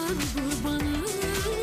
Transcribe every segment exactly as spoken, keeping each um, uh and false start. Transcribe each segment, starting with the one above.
qurbanım.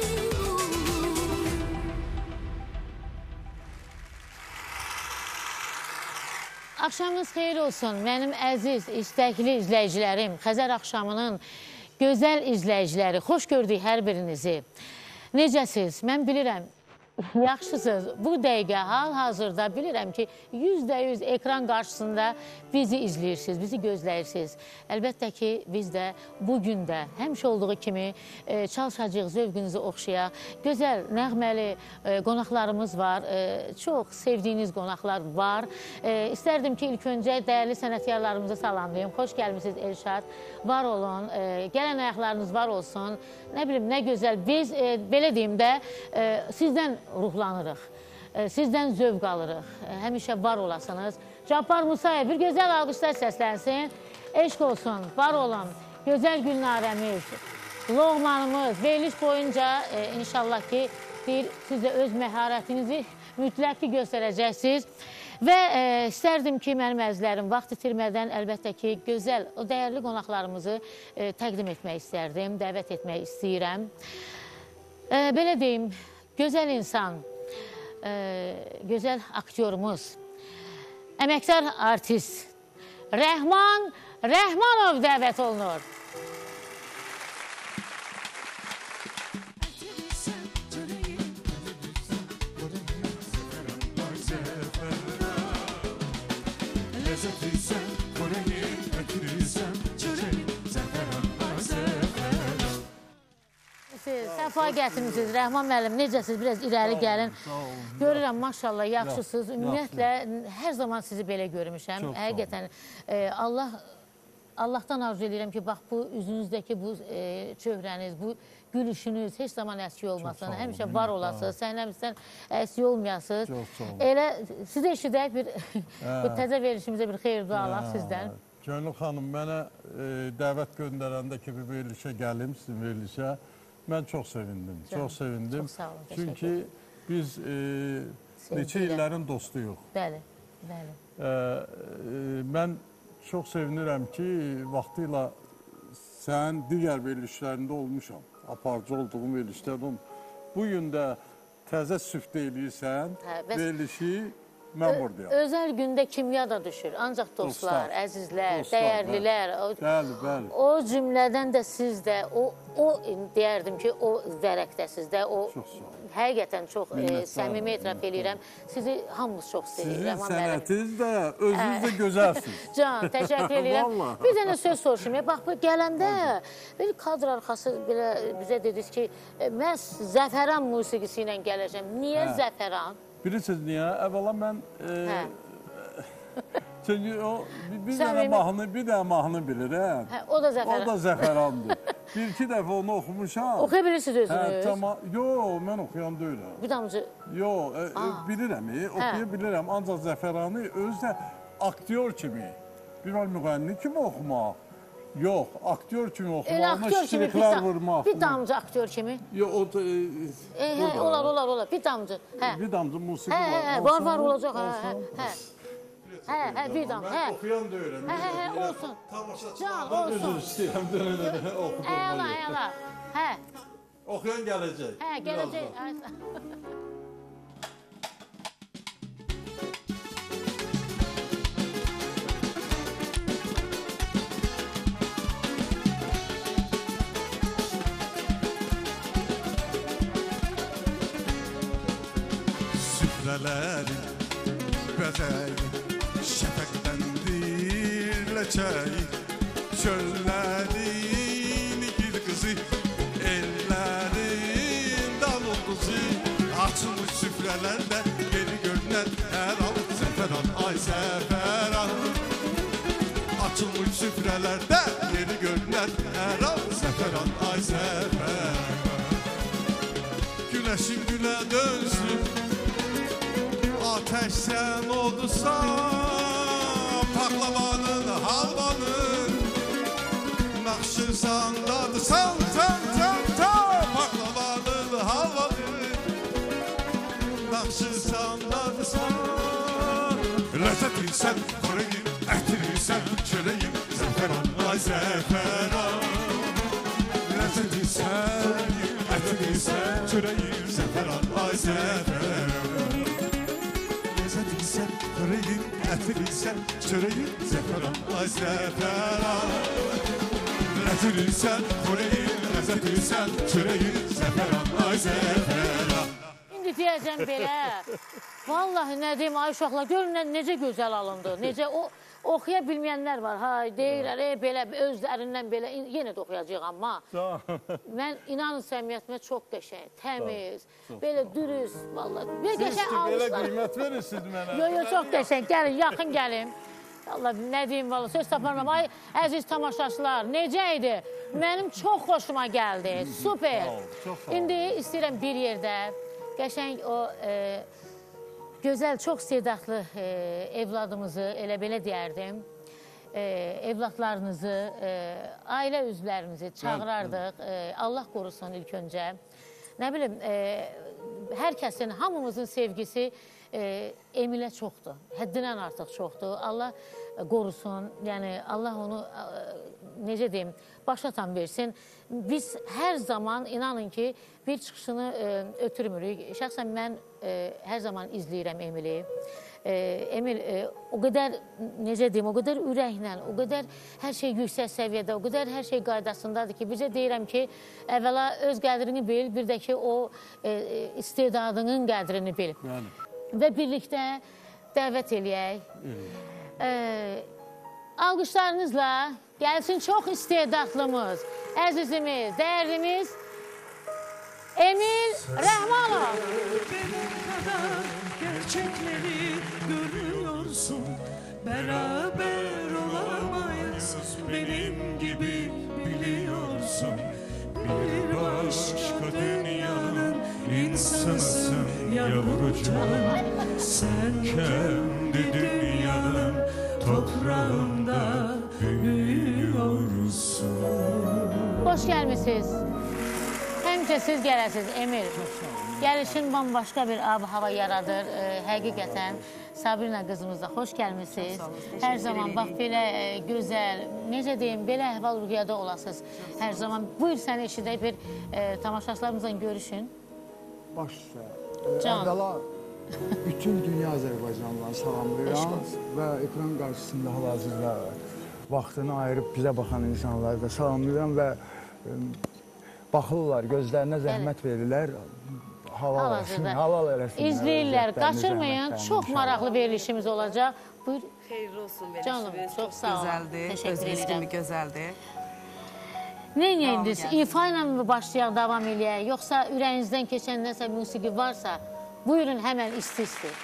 Axşamınız xeyir olsun, mənim əziz, istəkli izləyicilərim, Xəzər axşamının gözəl izləyiciləri, xoş gördük hər birinizi. Necəsiz? Mən bilirəm, yaxşısınız. Bu dəqiqə hal-hazırda bilirəm ki, yüzdə yüz ekran qarşısında bizi izləyirsiniz, bizi gözləyirsiniz. Əlbəttə ki, biz də bugün də həmişə olduğu kimi e, çalışacağıq, zövqünüzü oxşayaq. Gözəl, nəğməli e, qonaqlarımız var, e, çox sevdiyiniz qonaqlar var. E, istərdim ki, ilk öncə dəyərli sənətkarlarımızı salamlayım. Xoş gəlmişsiniz Elşad, var olun, e, gələn ayaqlarınız var olsun. Nə bilim, nə gözəl. Biz, e, belə deyim də, e, sizdən ruhlanırıq, e, sizdən zövq alırıq. E, həmişə var olasınız. Cabbar Musayev, bir gözəl alqışlar səslənsin. Eşq olsun, var olun. Gözəl Gülnarəmiz, Loğmanımız, veriliş boyunca e, inşallah ki, bir, siz də öz məharətinizi mütləq ki, göstərəcəksiniz. Və e, istərdim ki, mənim əzizlərim, vaxt itirmədən əlbəttə ki, gözəl, o dəyərli qonaqlarımızı e, təqdim etmək istərdim, dəvət etmək istəyirəm. E, belə deyim, gözəl insan, e, gözəl aktyorumuz, əməkdar artist Rəhman Rəhmanov dəvət olunur. Səfa gətirmişsiniz, Rəhman müəllim, necəsiniz? Biraz irəli gəlin. Görürəm, maşallah, yaxşısınız. Ümumiyyətlə, hər zaman sizi belə görmüşəm. Həqiqətən, Allah, Allahdan arzu edirəm ki, bax, bu üzünüzdəki bu çöhrəniz, bu gülüşünüz heç zaman əski olmasın. Həmişə var olasınız, səhnəmizdən əski olmayasınız. Elə, sizə eşidək bir, bu təzə verilişimizə bir xeyir dualaq sizdən. Gönül xanım, mənə dəvət göndərəndə ki, bir verilişə gəlim, sizin verilişə. Mən çox sevindim, çox sevindim. Çox sağ olun, çünki biz neçə illərin dostuyuq. Bəli, bəli. Mən çox sevinirəm ki, vaxtıyla sənin digər verilişlərində olmuşam. Aparıcı olduğum verilişlərdə. Bugün də təzə süfdə eləyirsən, verilişi mən buradayam. Özəl gündə kimya da düşür. Ancaq dostlar, əzizlər, dəyərlilər. Bəli, bəli. O cümlədən də siz də, o deyərdim ki, o vərəqdəsiz də, o həqiqətən çox səmimi etiraf edirəm. Sizi hamımız çox sevirik. Sizin sənətiniz də, özünüz də gözəlsiniz. Can, təşəkkür edirəm. Bir dənə söz soruşum. Bax, gələndə bir kadr arxası bizə dediniz ki, məhz Zəfəran musiqisi ilə gələcəm. Niyə Zəfəran? Bilirsiniz niyə? Əvvəla mən çünki o bir dənə mahnı, bir dənə mahnı bilirəm. O da Zəfəran. O da Zəfərandır. Bir-iki dəfə onu oxumuşam. Oxuya bilirsiniz özünüz? Yox, mən oxuyan deyirəm. Bir damcı? Yox, bilirəm, oxuya bilirəm. Ancaq Zəfəranı özü də aktyor kimi, bir müğənni kimi oxumaq. Yox, aktyor kimi oxumağına şişiriklər vurmaq. Bir damcı aktyor kimi? Yox, o da... Olar, olar, olar. Bir damcı. Bir damcı musiqi var. Var, var, olacaq. Hə, hə, bir damcı. Mən oxuyan deyirəm. Hə, hə, hə, olsun. Can, olsun. Özür istəyirəm, dönə-dönə oxudum. Əla, əla. Hə. Oxuyan gələcək. Hə, gələcək. Süfrələrin bəzəyi, şəfəqləndir ləçəyi, çöllərin gül qızı, ellərin dal olduzu, açılmış süfrələrdə yeni görünən hər an Zəfəran, ay Zəfəran. Açılmış süfrələrdə yeni görünən hər an Zəfəran, ay Zəfəran. Güneşin gülə dönsün, ateş sen oldusan, paklavanın, halvanın, nakşırsan, dadısan, tan, tan, tan, paklavanın, halvanın, nakşırsan, dadısan. Lezzetinsen, koreyim, etinsen, çöleyim, Zəfəran, ay Zəfəran. Ətinizsən, ətinizsən, çörəyin zəfəran, ay zəfəran. Ətinizsən, xörəyin, ətinizsən, çörəyin zəfəran, ay zəfəran. Ətinizsən, xörəyin, ətinizsən, çörəyin zəfəran, ay zəfəran. İndi deyəcəm belə, vallahi nə deyim, ay uşaqlar, görün necə gözəl alındı, necə o... Oxuya bilməyənlər var, hay, deyirlər, e, belə, özlərindən belə, yenə də oxuyacaq amma. Mən inanın səmiyyətimə çox qəşəng, təmiz, belə dürüst, vallahi. Siz belə qiymət verirsiniz mənə. Yox, yox, çox qəşəng, gəlin, yaxın gəlin. Allah, nə deyim, vallahi, söz taparmam. Ay, əziz tamaşaçılar, necə idi? Mənim çox xoşuma gəldi, super. İndi istəyirəm bir yerdə, qəşəng o... Gözəl, çox istedadlı e, evladımızı, elə belə deyərdim, e, evladlarınızı, e, ailə üzvlərinizi çağırardıq. E, Allah qorusun ilk öncə. Nə bilim, e, hər kəsin, hamımızın sevgisi e, Emilə çoxdur, həddindən artıq çoxdur. Allah qorusun, yəni Allah onu, e, necə deyim, başatan versin. Biz hər zaman, inanın ki, bir çıxışını e, ötürmürük. Şəxsən mən e, hər zaman izləyirəm Emili. E, Emil e, o qədər, necə deyim, o qədər ürəklə, o qədər hər şey yüksək səviyyədə, o qədər hər şey qaydasındadır ki, bizə deyirəm ki, əvvəla öz qədrini bil, bir də ki, o e, istedadının qədrini bil. Yəni. Və birlikdə dəvət eləyək. E, alqışlarınızla gəlsin çox istedadlımız, əzizimiz, dəyərlimiz Emil Rəhmanov. Benim kadar gerçekleri görüyorsun. Beraber olamayız, benim gibi biliyorsun. Bir başka dünyanın insanısın yavrucuğum. Sen kendi dünyanın toprağında büyüyorsun. Hoş gelmişsiniz. Həmişə siz gələsiniz, Emil. Gəlişin bambaşqa bir ab-hava yaradır. E, həqiqətən Sabrina qızımızla xoş gəlmişsiniz. Hər zaman bax belə e, gözəl, necə deyim, belə əhval-ruhiyyədə olasınız. Hər zaman buyur səni eşidək bir e, tamaşaçılarımızla görüşün. Baş üstə. Can. Əvvəla bütün dünya Azərbaycanlılarını salamlayıram və ekran qarşısında hal-hazırda vaxtını ayırıb bizə baxan insanları da salamlayıram və e, baxırlar, gözlərinə zəhmət verirlər, halal eləsin, halal eləsin. İzləyirlər, qaçırmayın, çox maraqlı verilişimiz olacaq. Buyur. Xeyirli olsun verilişimiz. Canım, çox sağ olun. Gözəldir, Təşəkkür özünüz edirəm. kimi gözəldir. Nə ediniz? İfa ilə mi başlayaq, davam eləyək? Yoxsa ürəyinizdən keçən nəsə musiqi varsa, buyurun həmən isti-isti.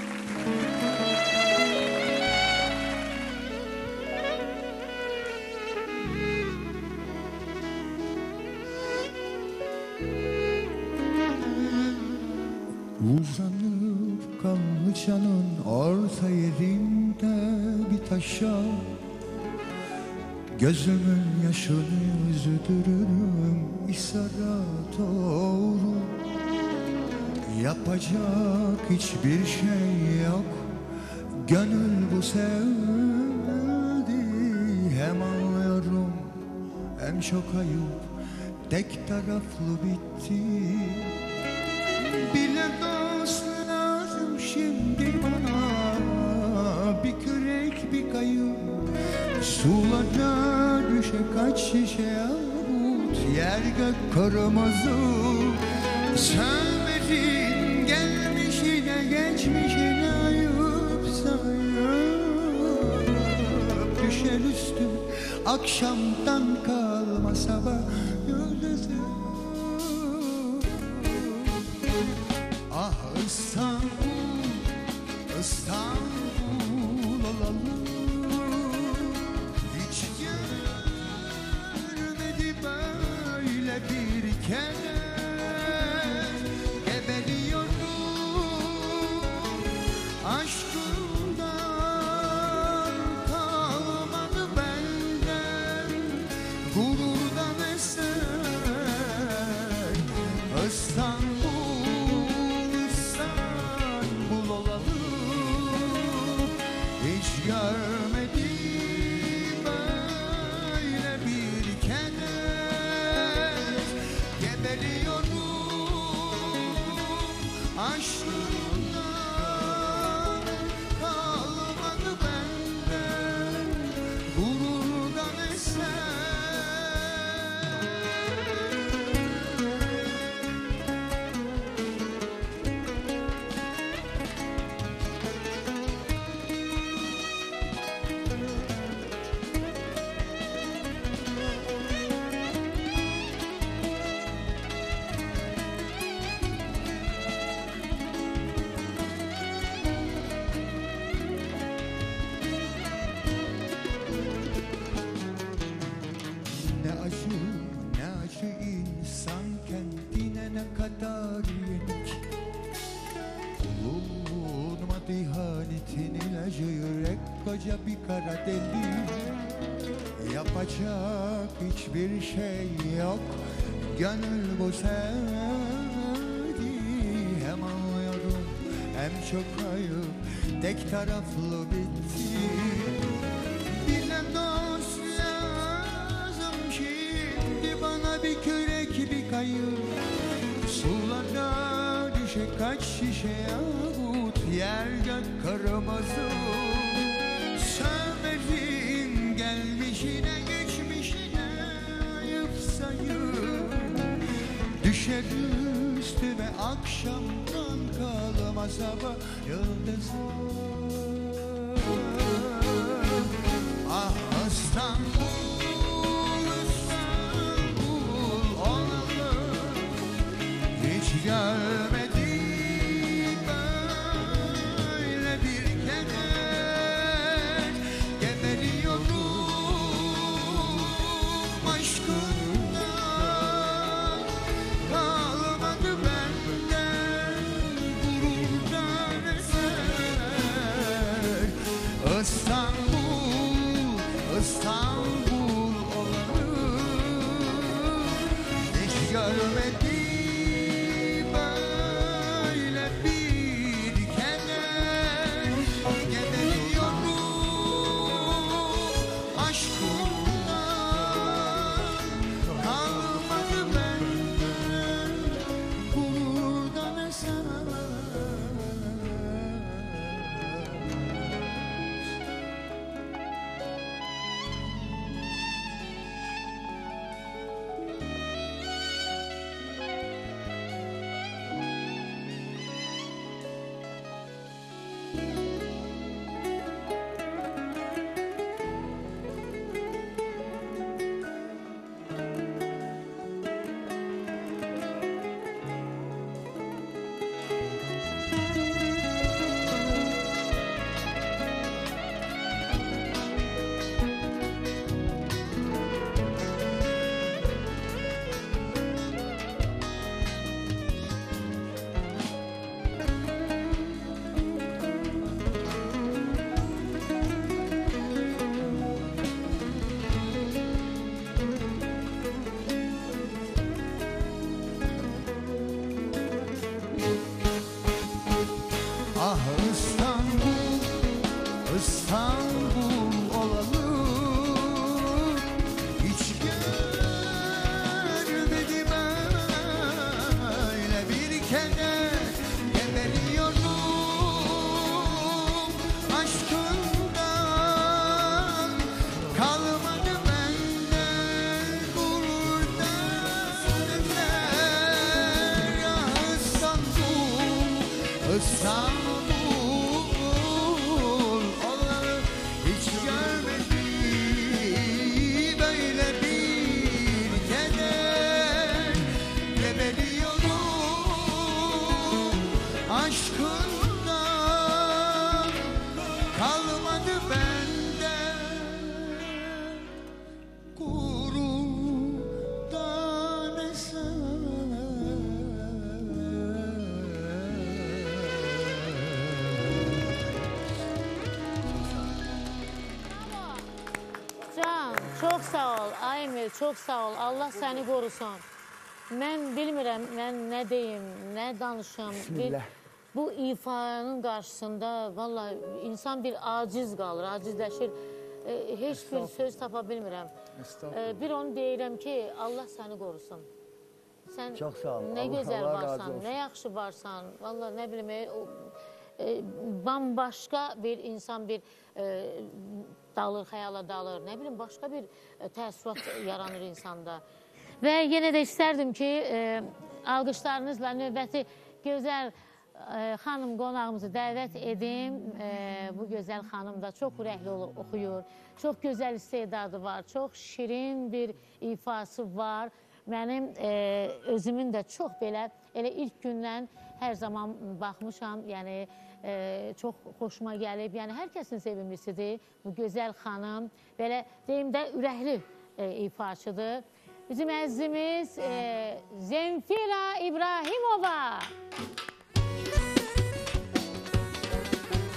Uzanıp Kanlıca'nın orta yerinde bir taşa gözümün yaşını üzüdürürüm İsa'ra doğru. Yapacak hiçbir şey yok, gönül bu sevdi. Hem anlıyorum hem çok ayıp, tek taraflı bitti. Bile dost lazım şimdi bana, bir kürek bir kayık, sulara düşe kaç şişe yahut yer gök kırmızı. Sevmedin gelmişine geçmişine ayıp sayıp düşer üstüm akşamdan kalma sabah yıldızı. Ah İstanbul, İstanbul olalım. Hiç görmedi böyle bir kere. Geberiyorum aşkından, kalmadı benden gururdan eser. İstanbul, İstanbul olalım. Hiç görmedim böyle bir keder. ihanetin ilacı yürek koca bir kara deli. Yapacak hiçbir şey yok, gönül bu sevgi. Hem anlıyorum hem çok ayıp, tek taraflı bitti. Birine dost lazım şimdi, bana bir kürek bir kayık. Sularda düşe kaç şişe yahut yer gök kırmızı. Söverim gelmişine geçmişine ayıp sayıp. Düşer üstüme akşamdan kalma sabah yıldızı. Ah İstanbul, İstanbul olalım. Hiç görmedim böyle bir keder. Geberiyorum aşkından. Kalmadı benden gururdan eser. İstanbul, İstanbul olalım. Hiç görmedim böyle bir keder. Geberiyorum aşkından. Kalmadı benden gururdan eser. Ah İstanbul, İstanbul olalım. Hiç görmedim öyle bir keder. Geberiyorum aşkından. Kalmadı benden gururdan eser. Ah İstanbul, İstanbul olalım. Hiç görmedim böyle bir keder. Geberiyorum aşkından. Kalmadı benden gururdan Can, çox sağ ol. Aymir, çox sağ ol. Allah səni qorusun. Mən bilmirəm, mən nə deyim, nə danışım. Bir, Bismillah. bu ifanın qarşısında vallahi insan bir aciz qalır, acizləşir. E, heç bir söz tapa bilmirəm. Estağfurullah. E, bir onu deyirəm ki, Allah səni qorusun. Sən Çox sağ ol. nə Allah- gözəl Allah razı varsan, olsun. nə yaxşı varsan. Vallahi nə bilim, e, o, e, bambaşqa bir insan bir e, dalır, xəyala dalır. Nə bilim, başqa bir e, təəssürat yaranır insanda. Və yenə də istərdim ki, e, alqışlarınızla növbəti gözəl e, xanım qonağımızı dəvət edim. E, bu gözəl xanım da çox ürəkli ol- oxuyur. Çox gözəl istedadı var. Çox şirin bir ifası var. Mənim e, özümün də çox belə, elə ilk gündən hər zaman baxmışam. Yəni, e, çox xoşuma gəlib. Yəni, hər kəsin sevimlisidir bu gözəl xanım. Belə deyim də ürəkli e, ifaçıdır. Bizim əzizimiz e, Zemfira İbrahimova.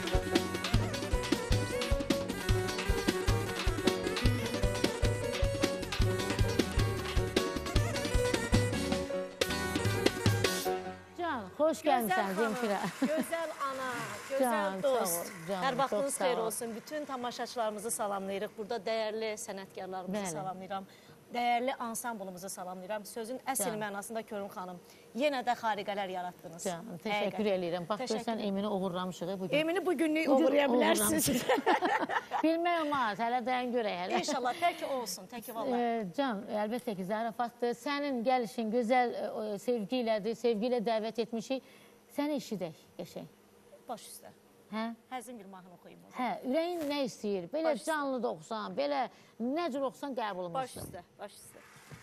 Xoş gəlmişsən Zemfira. Gözəl ana, gözəl Can, sağ dost. ol, canım, Hər vaxtınız çox sağ xeyir ol. olsun. Bütün tamaşaçılarımızı salamlayırıq. Burada dəyərli sənətkarlarımızı Bəli. salamlayıram. Dəyərli ansamblımızı salamlayıram. Sözün əsl Can. mənasında Körüm xanım, yenə də xariqələr yaratdınız. Canım, təşəkkür Həqiqətən. edirəm. Bax, Təşəkkür görsən Emini uğurlamışıq bugün. Emini bugünlük Bugün uğurlaya bilərsiniz. Bilmək olmaz, hələ dayan görək hələ. İnşallah, tək olsun, tək valla. Ee, Can, əlbəttə ki, zarafatdır. Sənin gəlişin gözəl e, sevgi ilədir, sevgi ilə dəvət etmişik. Səni eşidək, qəşəng. Baş üstə. Hə? Həzin bir mahnı oxuyayım. o zaman. Hə, ürəyin nə istəyir? Belə Baş üstə. canlı da oxusan, belə nə cür oxusan qəbul Baş olunursun. üstə, baş üstə.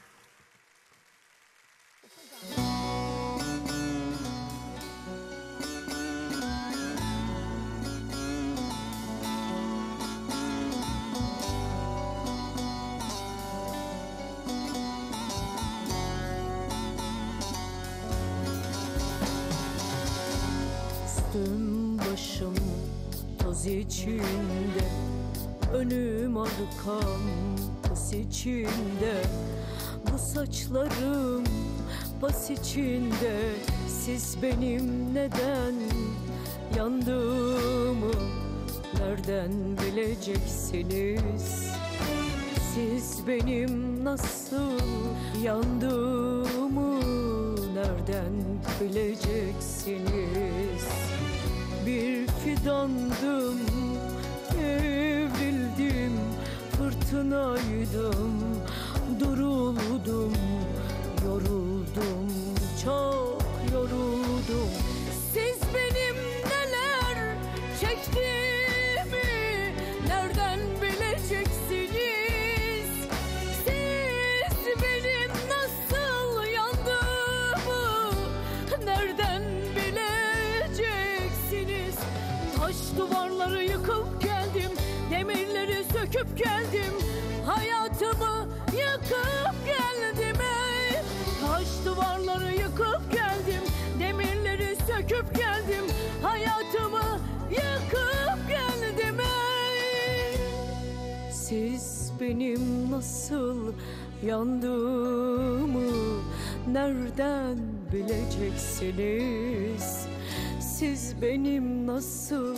Üstüm başım toz içinde, önüm arkam pus içinde, bu saçlarım pas içinde. Siz benim neden yandığımı nereden bileceksiniz? Siz benim nasıl yandığımı nereden bileceksiniz? Bir fidandım, evrildim, fırtınaydım, duruldum, yoruldum, çok yoruldum. Siz benim neler çektiğimi nereden bileceksiniz? Siz benim nasıl yandığımı nereden bileceksiniz? Taş duvarları yıkıp geldim, demirleri söküp geldim, hayatımı yıkıp geldim ey. Taş duvarları yıkıp geldim, demirleri söküp geldim, hayatımı yıkıp geldim ey. Siz benim nasıl yandığımı nereden bileceksiniz? Siz benim nasıl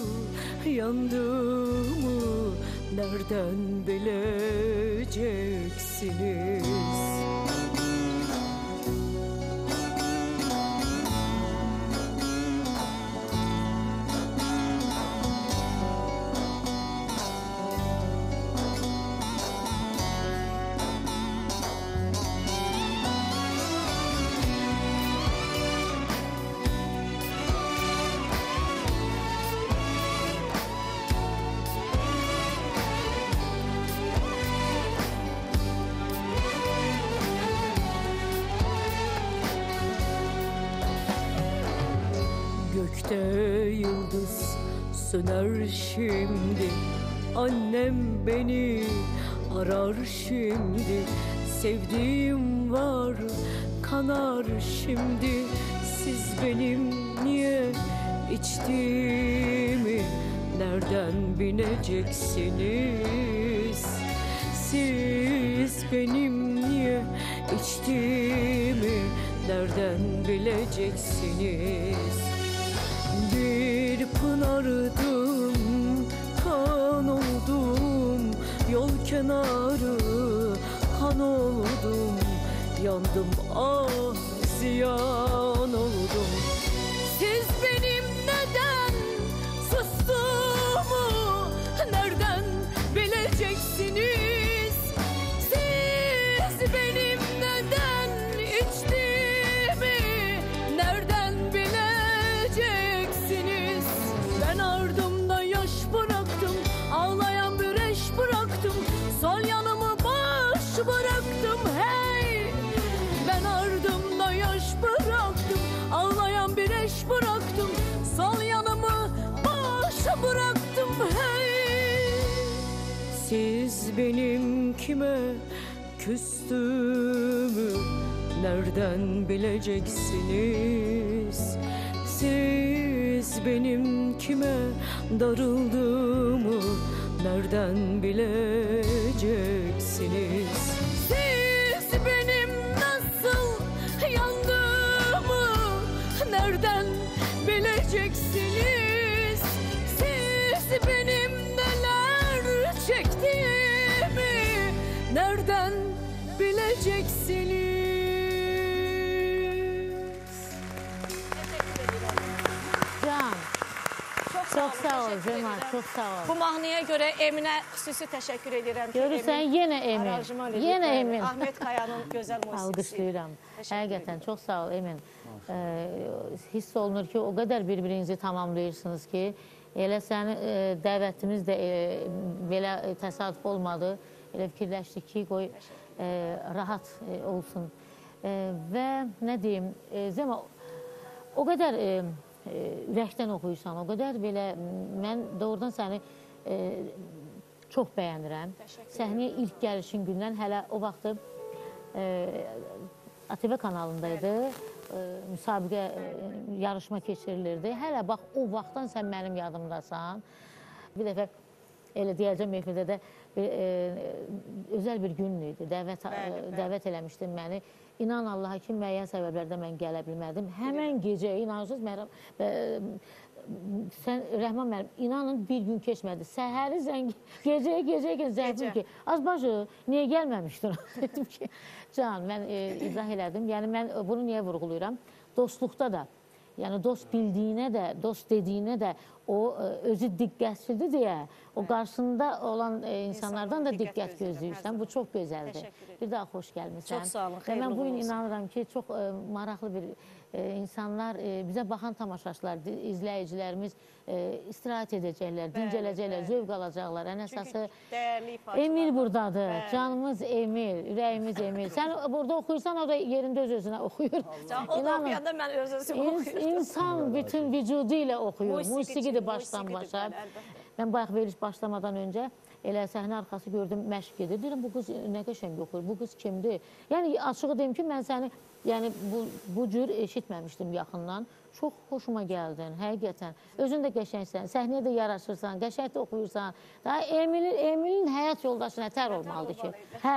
yandığımı nereden bileceksiniz? Gökte yıldız söner şimdi, annem beni arar şimdi. Sevdiğim var kanar şimdi. Siz benim niye içtiğimi nereden bileceksiniz? Siz benim niye içtiğimi nereden bileceksiniz? Bir pınardım, kan oldum, yol kenarı kan oldum, yandım ah ziyan oldum. Siz benim neden sustuğumu nereden bileceksiniz? Siz benim neden içtiğimi nereden bileceksiniz? Ben ardımda yaş bıraktım, ağlayan bir eş bıraktım, sol yanımı boş bıraktım hey. Ben ardımda yaş bıraktım, ağlayan bir eş bıraktım, sol yanımı boş bıraktım hey. Siz benim kime küstüğümü nereden bileceksiniz? Siz benim kime darıldığımı nereden bileceksiniz? Siz benim nasıl yandığımı nereden bileceksiniz. Siz benim neler çektiğimi nereden bileceksiniz? Can, Çox çox sağ ol təşəkkür Zeman, edirəm. çox sağ ol. Bu mahnıya görə Eminə xüsusi təşəkkür edirəm ki, Görürsən, Emin yenə Emin, aranjman edib. yenə Bəli, Emin. Ahmet Kaya'nın gözəl musiqisi. Alqışlayıram. Həqiqətən çox sağ ol Emin. Ee, hiss olunur ki, o qədər bir-birinizi tamamlayırsınız ki, elə sənin e, dəvətimiz də e, belə e, təsadüf olmadı. Elə fikirləşdik ki, qoy e, rahat e, olsun. E, və nə deyim, e, Zema, o qədər e, e, ürəkdən oxuyursan, o qədər belə, mən doğrudan səni e, çox bəyənirəm. Səhnəyə ilk gəlişin gündən hələ o vaxtı e, A T V kanalındaydı, e, müsabiqə, e, yarışma keçirilirdi. Hələ bax, o vaxtdan sən mənim yadımdasan. Bir dəfə, elə deyəcəm, efirdə də bir, e, özəl bir gün idi, dəvət, Bəli, bəli. dəvət eləmişdim məni. İnan Allaha ki, müəyyən səbəblərdə mən gələ bilmədim. Həmən gecə, inanırsınız, Məram, e, sən, Rəhman müəllim, inanın bir gün keçmədi. Səhəri zəng, gecəyə, gecəyə, gecəyə zəngim ki, Azbacı, niyə gəlməmişdir? Dedim ki, can, mən e, izah elədim. Yəni, mən bunu niyə vurğuluyuram? Dostluqda da, yəni dost bildiyinə də, dost dediyinə də o e, özü diqqətsizdir deyə, o qarşısında olan e, insanlardan da diqqət gözləyirsən. Bu çox gözəldir. Bir daha xoş gəlmişsən. Çox sağ olun, Və xeyirli mən bu gün olsun. inanıram ki, çox e, maraqlı bir e, insanlar, e, bizə baxan tamaşaçılar, izləyicilərimiz e, istirahət edəcəklər, dincələcəklər, zövq alacaqlar. Ən əsası Dəyərli ifaçılar. Emil buradadır, Bəli. canımız Emil, ürəyimiz Emil. Sən burada oxuyursan, o da yerində öz-özünə oxuyur. Can, o da İnanın, oxuyanda mən öz-özümü ins- oxuyurdum. İnsan bütün vücudu ilə oxuyur, Musiqidir, musiqidir başdan musiqidir, başa. bəli, əlbəttə. Mən bayaq veriş başlamadan öncə elə səhnə arxası gördüm, məşq edir. Deyirəm, bu qız nə qəşəng oxuyur, bu qız kimdir? Yəni, açığı deyim ki, mən səni yəni, bu, bu cür eşitməmişdim yaxından. Çox xoşuma gəldin, həqiqətən. Özün də qəşəngsən, səhnəyə də yaraşırsan, qəşəng də oxuyursan. Daha Emilin, Emilin həyat yoldaşı nətər olmalıdır ki? Hə.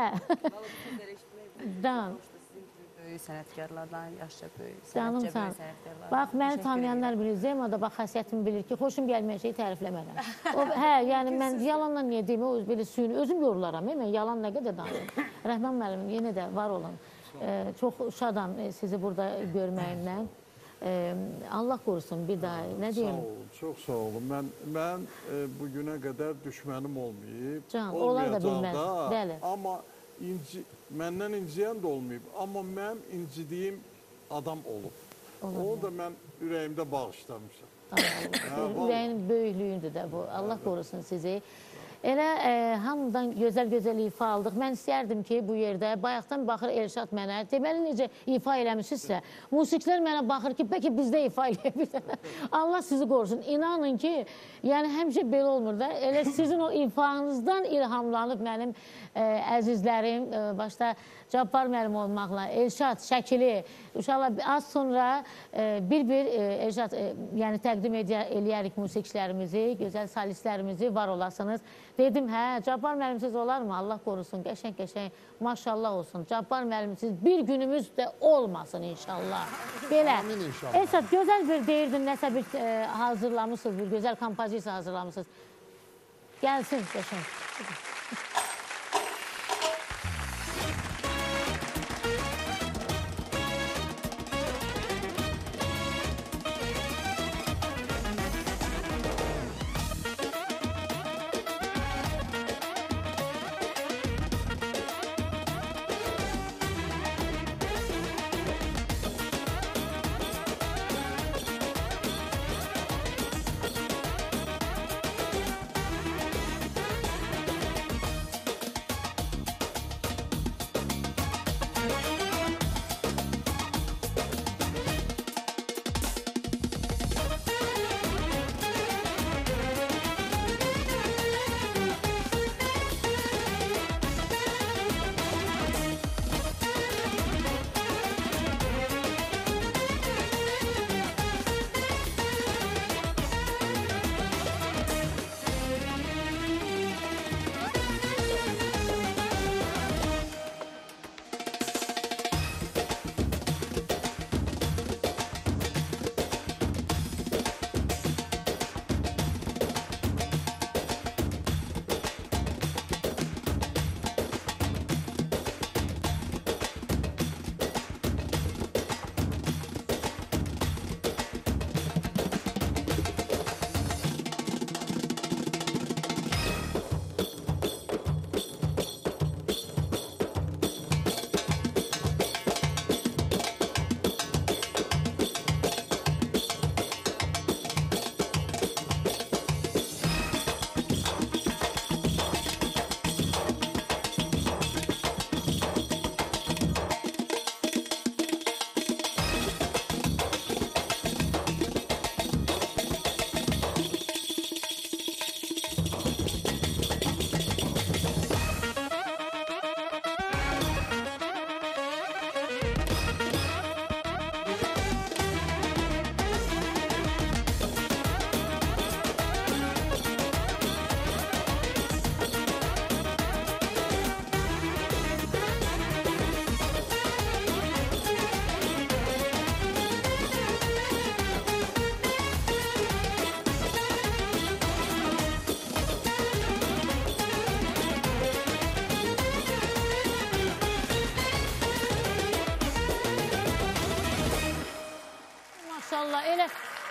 Dan. Böyük sənətkarlardan, yaşca böyük, Canım sənətcə sən. böyük sənətkarlardan. Bax, məni Təşəkkür tanıyanlar bilir, Zemada bax, xəsiyyətimi bilir ki, xoşum gəlməyən şeyi tərifləmərəm. O, hə, yəni mən yalanla niyə deyim, o belə suyunu, özüm yorularam, mən yalan nə qədər danışım. Rəhman müəllim, yenə də var olun. Ee, çox şadam e, sizi burada görməyimdən. Ee, Allah qorusun bir daha, nə Sağ deyim? olun, çox sağ olun. Mən, mən e, bugünə qədər düşmənim olmayıb. Can, onlar da olmayacaq bilməz, da. bəli. Amma inci, məndən inciyən də olmayıb. Amma mənim incidiyim adam olub. Onu da mən ürəyimdə bağışlamışam. Ürəyin böyüklüyündür də bu. Allah qorusun sizi. Elə e, hamıdan gözəl-gözəl ifa aldıq. Mən istəyərdim ki, bu yerdə bayaqdan baxır Elşad mənə. Deməli, necə ifa eləmişsinizsə, musiqilər mənə baxır ki, bəlkə bizdə ifa eləyə bilirlər. Allah sizi qorusun. İnanın ki, yəni həmişə belə olmur da. Elə sizin o ifanızdan ilhamlanıb mənim e, əzizlərim, e, başda Cabbar müəllim olmaqla, Elşad, Şəkili, uşaqlar az sonra e, bir-bir e, Elşad, e, yəni təqdim edə- eləyərik musiqiçilərimizi, gözəl solistlərimizi, var olasınız. Dedim, hə, Cabbar müəllimsiz olarmı? Allah qorusun, qəşəng-qəşəng, maşallah olsun. Cabbar müəllimsiz bir günümüz də olmasın inşallah. Belə. Amin inşallah. Elşad, gözəl bir deyirdin, nəsə bir e, hazırlamışsınız, bir gözəl kompozisiya hazırlamışsınız. Gəlsin, qəşəng.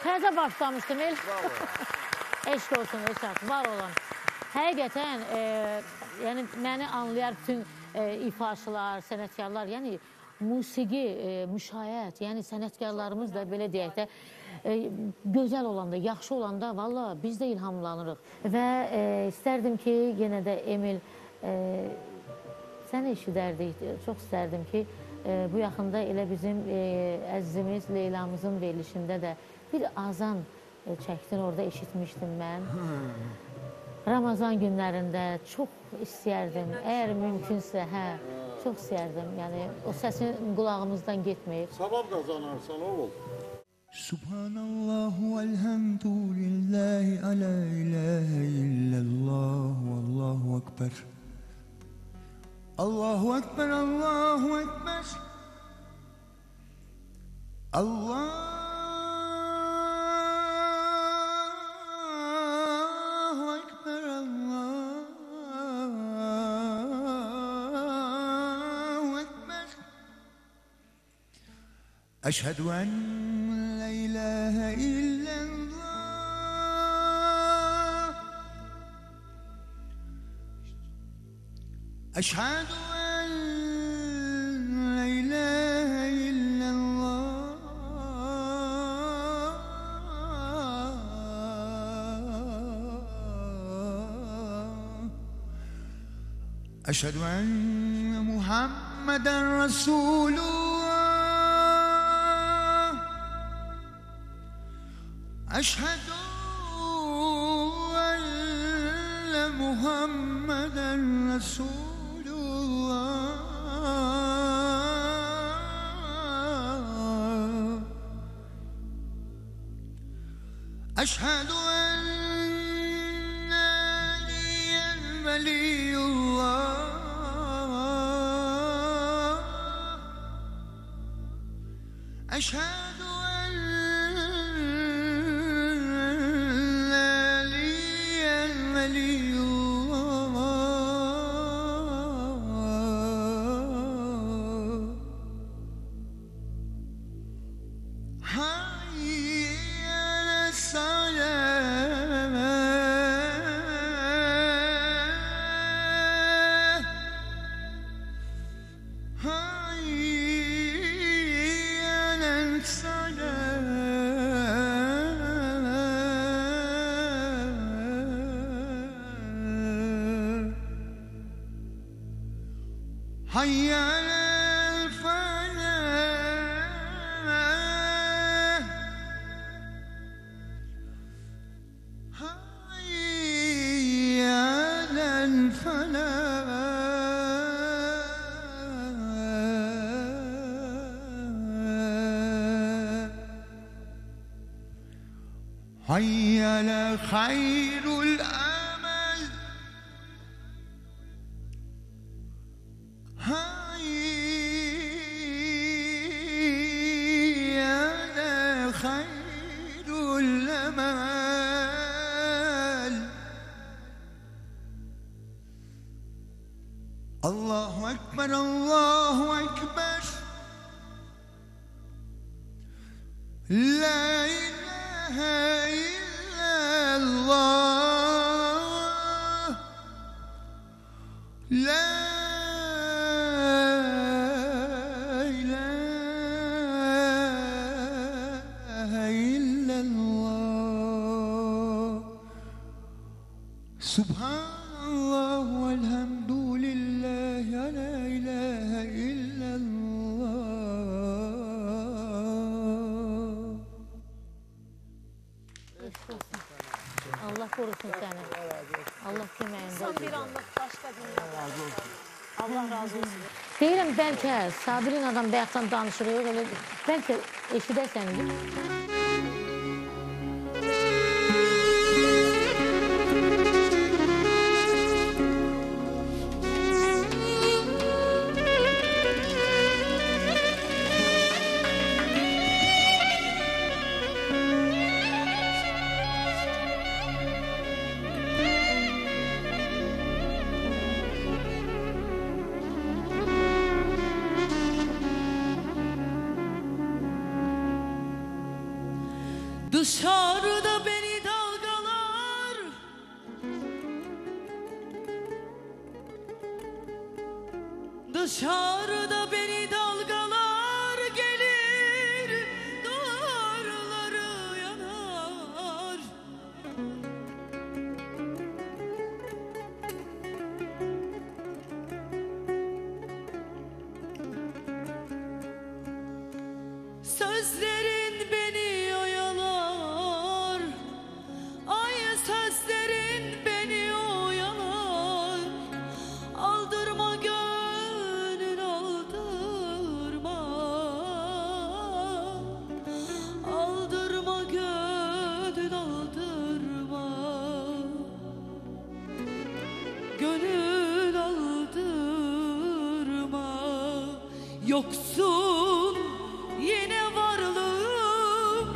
Təzə başlamışdım. El. Eşq olsun, eşq var olan. Həqiqətən, e, yəni məni anlayar bütün e, ifaçılar, sənətkarlar, yəni musiqi, e, müşayiət, yəni sənətkarlarımız da belə deyək də e, gözəl olanda, yaxşı olanda valla biz də ilhamlanırıq. Və e, istərdim ki, yenə də Emil, e, sən eşidərdik, çox istərdim ki, e, bu yaxında elə bizim e, əzizimiz Leylamızın verilişində də bir azan e, çəkdin, orada eşitmişdim mən. Ramazan günlərində çox istəyərdim, əgər mümkünsə, hə, çox istəyərdim. Yəni, o səsin qulağımızdan getməyib. Savab qazanarsan, oğul. Subhanallah velhamdülillahi ala ilahe illallah vallahu ekber. Allahu ekber, Allahu ekber. Allah أشهد أن لا إله إلا الله أشهد أن لا إله إلا الله أشهد أن محمدا رسول الله أشهد أن محمدا رسول الله أشهد أن عليا ولي الله أشهد حي على الفلاح حي على الفلاح حي على خير الأمل حي على خير الأمل الله أكبر الله أكبر لا إله إلا الله لا إله إلا الله سبحان الله والحمد لله لا إله إلا الله. Allah korusun səni. Allah köməyində. Son bir anlık başka dünyada. Allah razı olsun. Deyirəm, bəlkə Sabirinadan bayaqdan danışırıq, elə bəlkə eşidəsən. Dışarıda beni dalgalar Dışarıda beni dalgalar gelir duvarları yanar Sözlerin beni oyalar Ay sözlerin beni oyalar Aldırma gönül aldırma Aldırma gönül aldırma Gönül aldırma Yoksun yine varlığım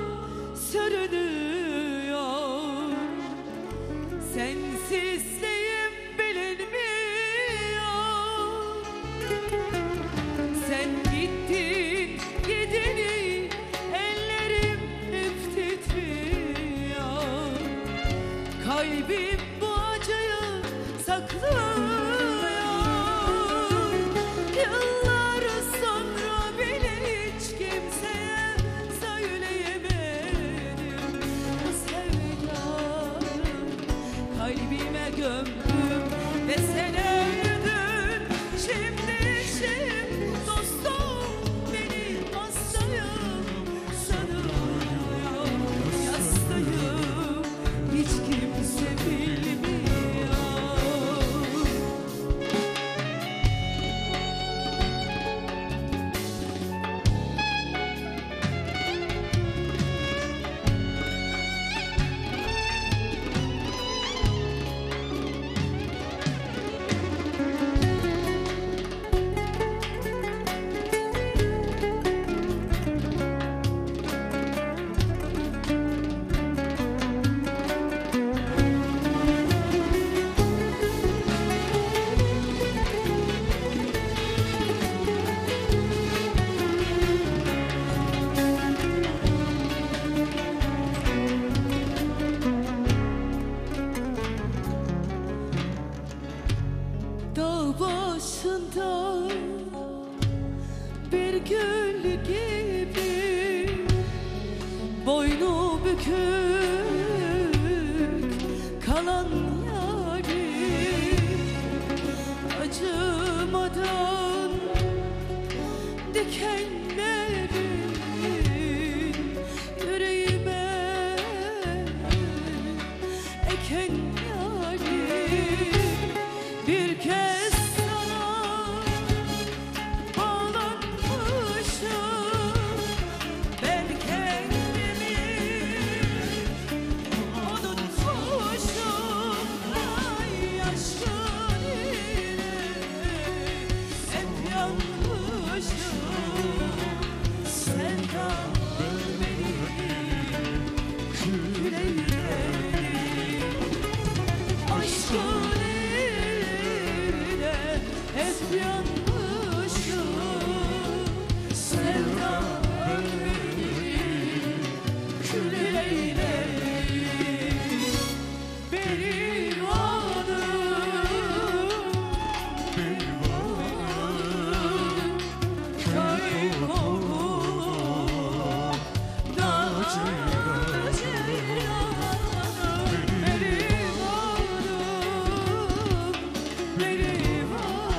sürünüyor Sensizliğim bilinmiyor Sen gittin gideni ellerim üftetmiyor Kalbim bu acıyı saklıyor Yıllar sonra bile hiç kimseye söyleyemedim Bu sevdayı kalbime gömdüm ve sen öldün Şimdi işim dostum beni hastayım sanıyor Yastayım hiç kimse bilmiyor Dağ başında bir gül gibi Boynu bükük kalan yarim Acımadan dikenlerin yüreğime eken yarim Bir kez sana bağlanmışım Ben kendimi unutmuşum Ay aşkın ile hep yanmışım Sen kal benim yüreğim Aşkın hep yanmışım Sevda beni kül eyledim Benim anım Benim anım Kaybolur Dağcılar Benim anım Benim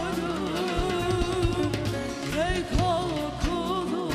anım Ve korkulum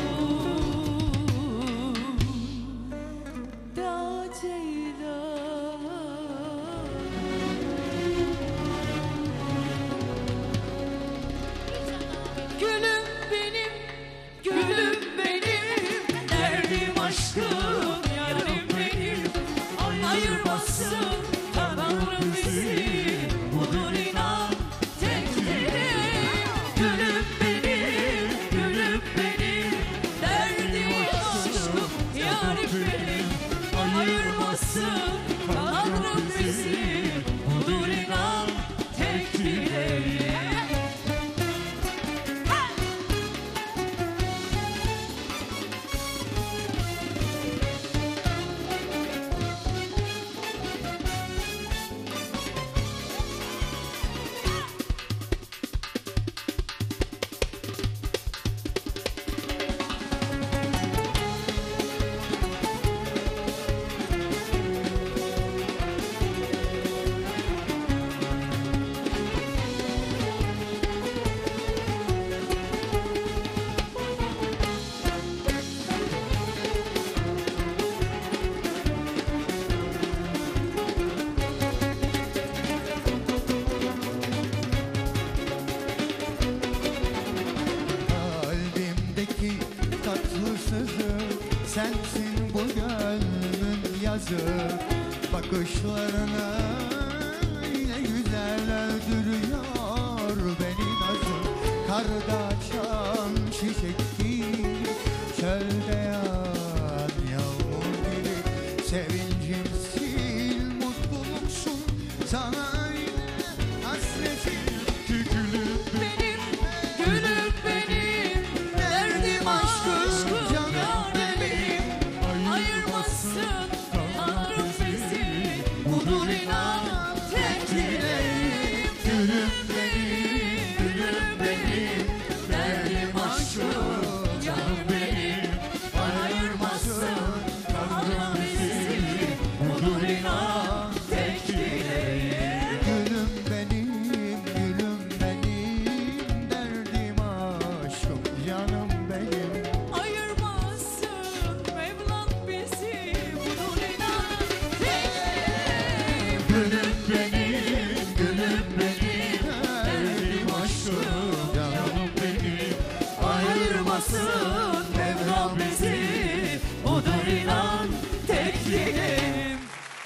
Gülüm benim, gülüm benim Derdim aşkım, yarim benim Ayırmasın Tanrım bizi Budur inan tek dileğim Gülüm benim, gülüm benim Derdim aşkım, yarim benim Ayırmasın Tanrım bizi Budur inan tek dileğim yıldızım sensin bu gönlümün yazı. Bakışlarına ne güzel öldürüyor beni nazım. Karda açan çiçek gibi, çölde yağan yağmur gibi. Sevincimsin, mutluluksun, sana öyle hasretim. Gülüm Benim, gülüm benim, derdim aşkım, canım benim. Ayırmasın Tanrım bizi, budur inan tek dileğim. Gülüm benim, gülüm benim, derdim aşkım, canım benim. Ayırmasın Tanrım bizi, budur inan tek dileğim. Gülüm benim, gülüm benim, derdim aşkım, canım benim. Ayırmasın Mevlam bizi, budur inan tek dileğim. Gülüm benim, gülüm benim, derdim aşkım, canım benim. Ayırmasın Mevlam bizi, budur inan tek dileğim.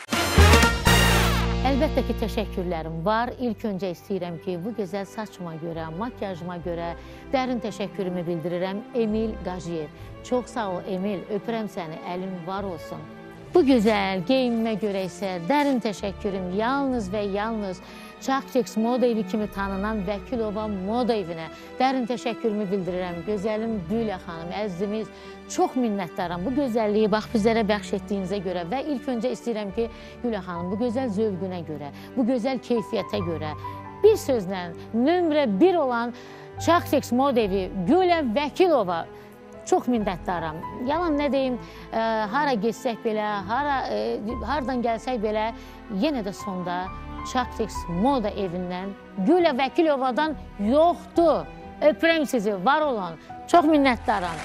Əlbəttə ki, təşəkkürlərim var. İlk öncə istəyirəm ki, bu gözəl saçıma görə, makyajıma görə dərin təşəkkürümü bildirirəm Emil Qajiyev. Çox sağ ol Emil, öpürəm səni, əlin var olsun. Bu gözəl geyimimə görə isə dərin təşəkkürüm yalnız və yalnız Çakçeks Moda Evi kimi tanınan Vəkilova Moda Evinə dərin təşəkkürümü bildirirəm. Gözəlim Gülə xanım, əzizimiz, çox minnətdaram bu gözəlliyi bax bizlərə bəxş etdiyinizə görə və ilk öncə istəyirəm ki, Gülə xanım, bu gözəl zövqünə görə, bu gözəl keyfiyyətə görə bir sözlə nömrə bir olan Çakçeks Moda Evi Gülə Vəkilova çox minnətdaram. Yalan nə deyim, e, hara geçsək belə, hara, e, hardan gəlsək belə, yenə də sonda Çakçeks Moda Evindən, Gülə Vəkilovadan yoxdur. Öpürəm sizi, var olun. Çox minnətdaram.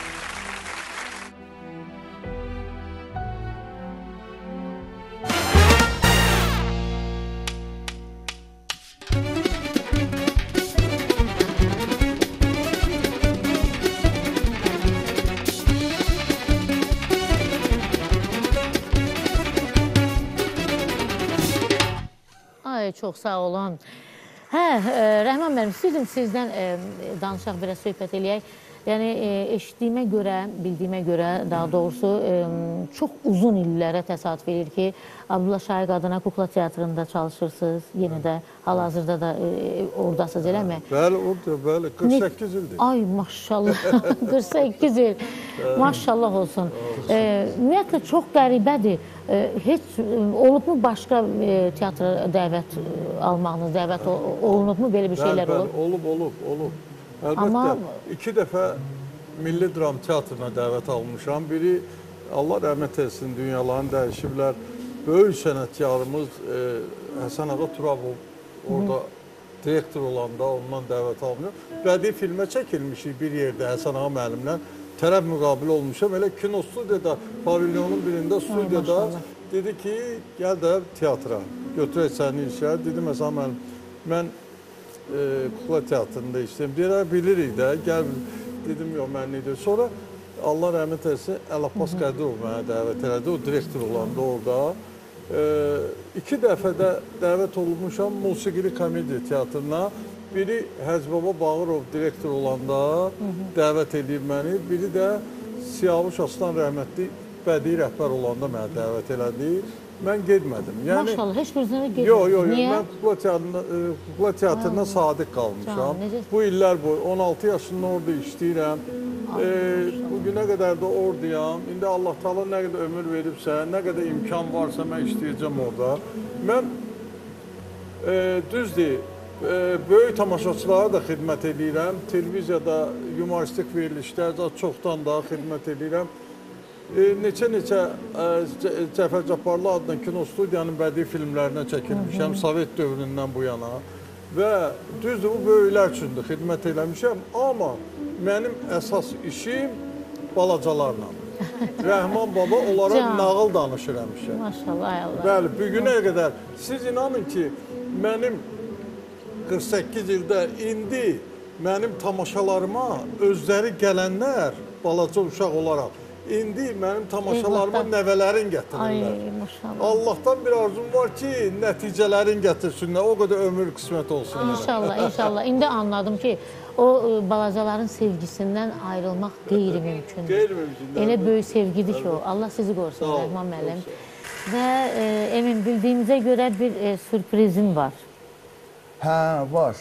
Ay, çox sağ olun. Hə, e, Rəhman müəllim, istəyirdim sizdən e, danışaq, biraz söhbət eləyək. Yəni, e, eşitdiyimə görə, bildiyimə görə, daha doğrusu e, çox uzun illərə təsadüf edir ki, Abdullah Şaiq adına kukla teatrında çalışırsınız. Yenə də hal-hazırda da e, oradasınız, eləmi? Bəli, orada, bəli, qırx səkkiz ildir. Ay, maşallah, qırx səkkiz il. Maşallah olsun. E, ümumiyyətlə, çox qəribədir. E, heç e, olubmu başqa e, teatra dəvət e, almağınız, dəvət olunubmu, belə bir şeylər Bəli, olub? bəli, olub, olub, olub. Əlbəttə, Amma- iki dəfə Milli Dram Teatrına dəvət almışam. Biri, Allah rəhmət etsin, dünyalarını dəyişiblər. Böyük sənətkarımız e, Həsən Ağa Turabov orada direktor olanda ondan dəvət alınıyor. Bədii filmə çəkilmişik bir yerdə Həsən Ağa müəllimlə. Tərəf müqabil olmuşam. Elə kino studiyada, pavilyonun birində studiyada dedi ki, gəl də teatra, götürək səni işə. Dedim, Həsən müəllim, mən e, kukla teatrında işləyim. Deyirəm, bilirik də, gəl. Dedim, yox, mən neydir. Sonra Allah rəhmət etsin, Əl-Abbas Qədirov mənə dəvət elədi. O direktor olanda orada. E, iki dəfə də dəvət olunmuşam musiqili komediya teatrına. Biri Həcbaba Bağırov direktor olanda dəvət edib məni. Biri də Siyavuş Aslan rəhmətli bədii rəhbər olanda mənə dəvət elədi. Mən getmədim. Yəni, Maşallah, heç birinizə də yox, yox, getmədiniz. Niyə? mən kukla teatrına, e, kukla teatrına sadiq qalmışam. Canım, necə? Bu illər boyu on altı yaşında orada işləyirəm. E, bugünə qədər də oradayam. İndi Allah Taala nə qədər ömür veribsə, nə qədər imkan varsa mən işləyəcəm orada. Mən e, düzdür, e, böyük tamaşaçılara da xidmət edirəm. Televiziyada yumoristik verilişlərdə çoxdan daha xidmət edirəm. Neçə-neçə Cəfər Cabbarlı adına kino studiyanın bədii filmlərinə çəkilmişəm, Sovet dövründən bu yana. Və düzdür, bu böyüklər üçündür, xidmət eləmişəm. Amma mənim əsas işim balacalarla. Rəhman baba onlara Can. nağıl danışır həmişə. Maşallah, ay Allah. Bəli, bugünə qədər siz inanın ki, mənim qırx səkkiz ildə indi mənim tamaşalarıma özləri gələnlər balaca uşaq olaraq. İndi mənim tamaşalarıma Eyvahdan. nəvələrin Ay gətirirlər. maşallah. Allahdan bir arzum var ki, nəticələrin gətirsinlər. O qədər ömür qismət olsun. mənə. İnşallah, inşallah. İndi anladım ki, o e, balacaların sevgisindən ayrılmaq qeyri-mümkündür. Qeyri-mümkündür. Elə böyük sevgidir ki o. Allah sizi qorusun, Sağ ol, Rəhman müəllim. çox Və e, Emin, bildiyimizə görə bir e, sürprizin var. Hə, var.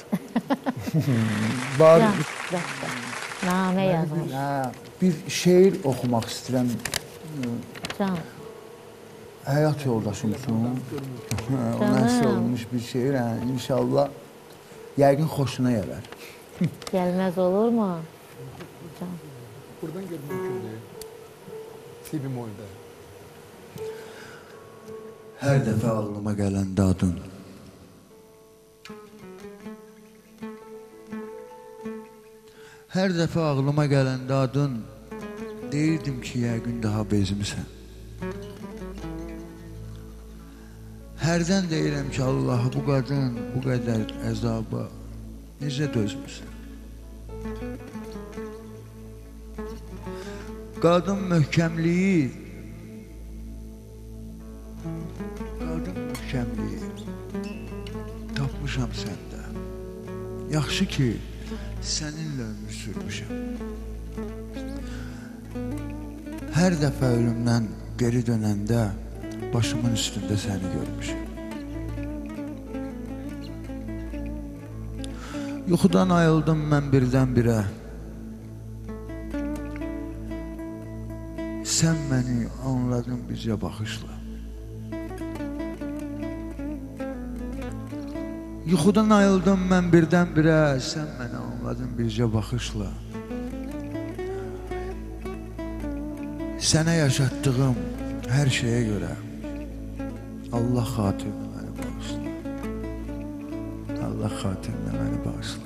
var. Ya, dəstə. Namə yazmış. Hə, bir şeir oxumaq istəyirəm. Can. Həyat yoldaşımsın. Ona Canım. həsr olmuş bir şeir. Hə, inşallah yəqin xoşuna gələr. Gəlməz olurmu? Can. Buradan görmək mümkündür. Sibim oyunda. Hər dəfə ağlıma gələndə adın Hər dəfə ağlıma gələndə adın deyirdim ki, yəqin daha bezmisən. Hərdən deyirəm ki, Allah bu qadın bu qədər əzaba necə dözmüsən? Qadın möhkəmliyi Qadın möhkəmliyi tapmışam səndə. Yaxşı ki, səninlə ömür sürmüşəm. Hər dəfə ölümdən geri dönəndə başımın üstündə səni görmüşəm. Yuxudan ayıldım mən birdən-birə. Sən məni anladın bizə baxışla. Yuxudan ayıldım mən birdən-birə, sən məni anladın bircə baxışla. Sənə yaşatdığım hər şeyə görə Allah xatirinə məni bağışla. Allah xatirinə məni bağışla.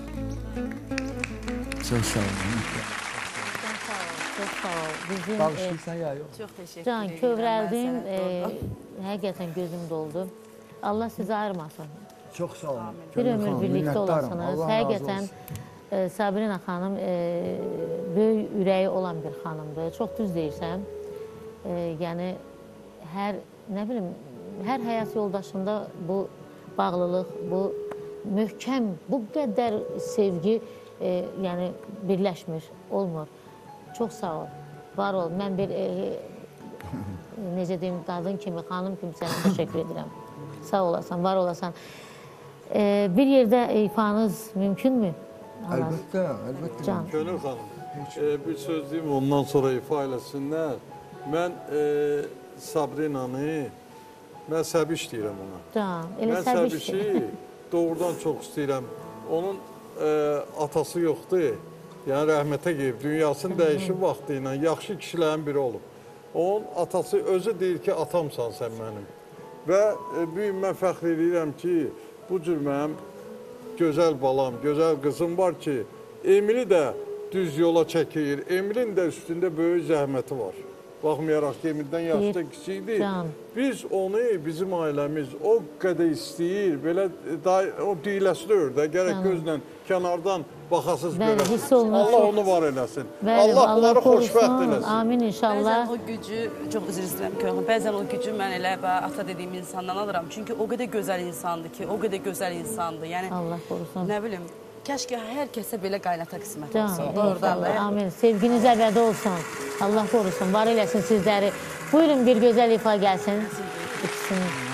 Çox sağ olun. Çok sağ ol, çok sağ ol. Bizim e, Bağışlayırsan ya yox. Çox təşəkkür Can, edirəm. kövrəldim. Mən E, sənə doğru. həqiqətən gözüm doldu. Allah sizi ayırmasın. Çox sağ olun. Bir Gönül ömür xanım, birlikdə minnətdarım. olasınız. Allah razı Həqiqətən olsun. e, Sabrina xanım e, böyük ürəyi olan bir xanımdır. Çox düz deyirsən. E, yəni hər nə bilim hər həyat yoldaşında bu bağlılıq, bu möhkəm, bu qədər sevgi e, yəni birləşmir, olmur. Çox sağ ol. Var ol. Mən bir e, necə deyim, qadın kimi, xanım kimi sənə təşəkkür edirəm. Sağ olasan, var olasan. E, bir yerdə ifanız mümkünmü? Əlbəttə, əlbəttə. Can. Gönül xanım, e, bir söz deyim, ondan sonra ifa eləsinlər. Mən e, Sabrinanı, mən Səbiş deyirəm ona. Can, elə Mən səbişdir. Səbişi doğrudan çox istəyirəm. Onun e, atası yoxdur, yəni rəhmətə qeyib, dünyasını dəyişib vaxtı ilə yaxşı kişilərin biri olub. Onun atası özü deyir ki, atamsan sən mənim. Və e, bu gün mən fəxr edirəm ki, bu cür mənim gözəl balam, gözəl qızım var ki, Emili də düz yola çəkir, Emilin də üstündə böyük zəhməti var. Baxmayaraq ki, Emildən yaşda Deyir, kiçikdir. can. Biz onu, bizim ailəmiz o qədər istəyir, belə da, o deyiləsi də ördə, gərək Canım. gözlə kənardan baxasız Bəli, görəsiz. hiss olunur Allah ki- onu var eləsin. Bəli, Allah bunları xoşbəxt korusun. eləsin. Amin inşallah. Bəzən o gücü, çox üzr istəyirəm ki, bəzən o gücü mən elə və ata dediyim insandan alıram. Çünki o qədər gözəl insandır ki, o qədər gözəl insandır. Yəni, Allah korusun. nə bilim, kəşkə hər kəsə belə qaynata qismət Can, olsun. Doğrudan da. inşallah. Amin. Sevginiz əbədi olsun. Allah korusun, var eləsin sizləri. Buyurun bir gözəl ifa gəlsin. İkisini.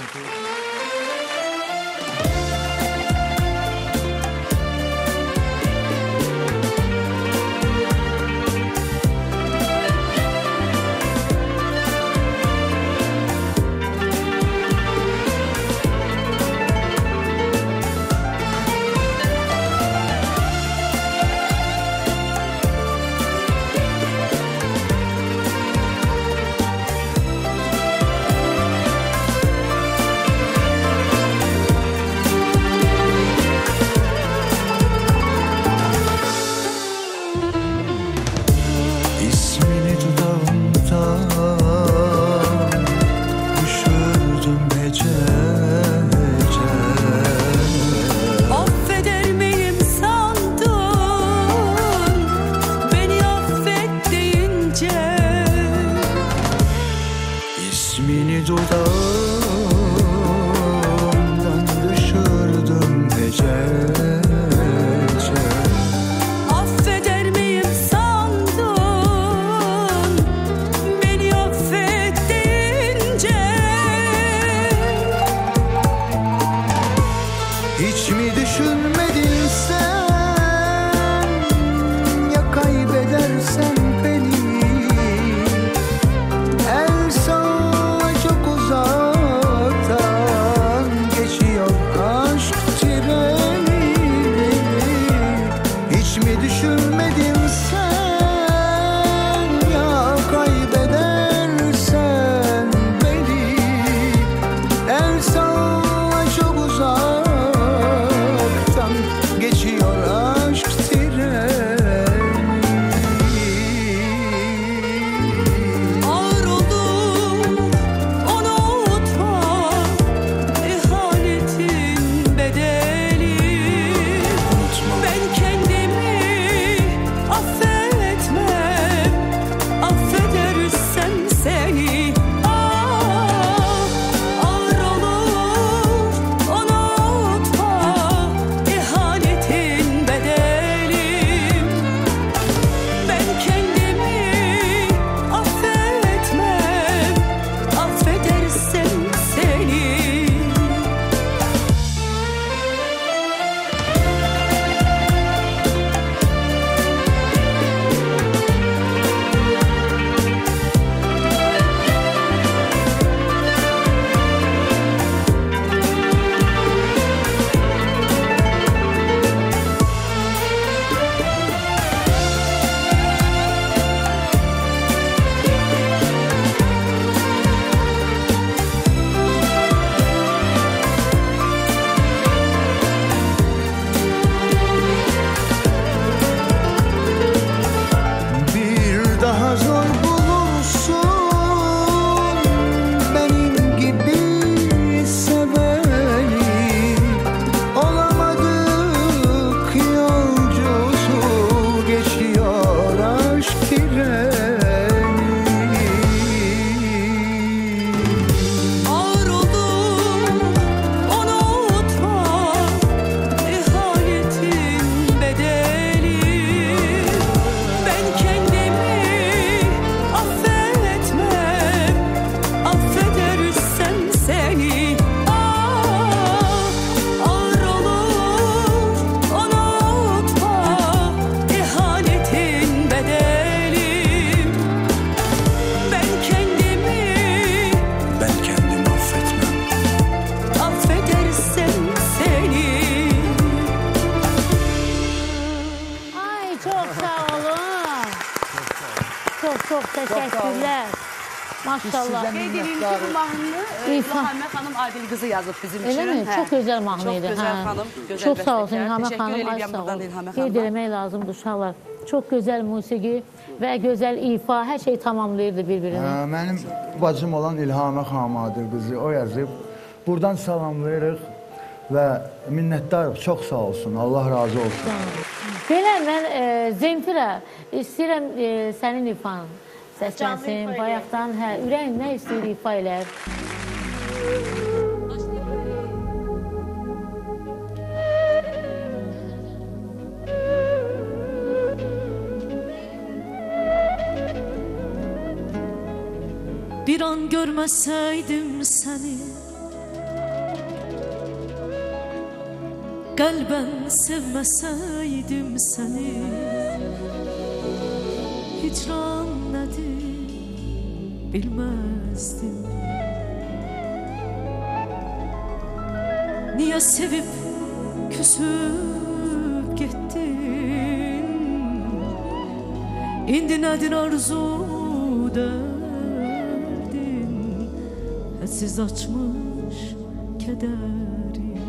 dudağımdan düşürdüm gece. Affeder miyim sandın beni affet deyince? Hiç mi düşünmedin sen ya kaybedersen beni? El sana çok uzaktan geçiyor aşk treni. Hiç mi düşünmedin sen ya kaybedersen beni? El sana çok uzaktan geçiyor aşk treni. Ağır olur onu unutma, ihanetin bedeli. Ben kendimi affetmem, affedersem seni. Ah, ağır olur onu unutma, ihanetin bedeli. Ben kendimi affetmem, affedersem seni. Bir daha zor bulursun benim gibi seveni. Olamadık yolcusu geçiyor aşk treni. Ağır olur onu unutma, ihanetin bedeli. Ben kendimi affetmem, affedersem seni. Ah, ağır olur onu unutma, ihanetin bedeli. Ben kendimi Ben kendimi affetmem. affedersem seni. Ay çok sağ olun. Çok çok teşekkürler. Maşallah. Qeyd edeyim ki, bu mahnını e, İlham. İlhamə xanım Adil qızı yazıb bizim üçün. Öyle mi? Hə. Çok güzel mahnıydı. Çok güzel ha. xanım, gözəl Çok sağ olsun bəstəkar. İlhame Teşekkür Hanım. Ay edirəm sağ buradan olun. İlhamə Qeyd xanıma. eləmək lazımdır uşaqlar. Çok güzel musiki ve güzel ifa, her şey tamamlayırdı birbirini. Hə, Mənim bacım olan İlhamə xanım Adil qızı o yazıb. Buradan salamlayırıq və minnətdarıq. Çox sağ olsun. Allah razı olsun. Belə mən e, Zemfirə istəyirəm e, sənin ifan səslənsin. Bayaqdan hə, ürəyin nə istəyir ifa elər. Bir an görmeseydim seni, kalben sevmeseydim seni. Hicran nedir bilmezdim. Niye sevip küsüp gittin? İndi nedir arzu derdin? Hadsiz açmış kederim.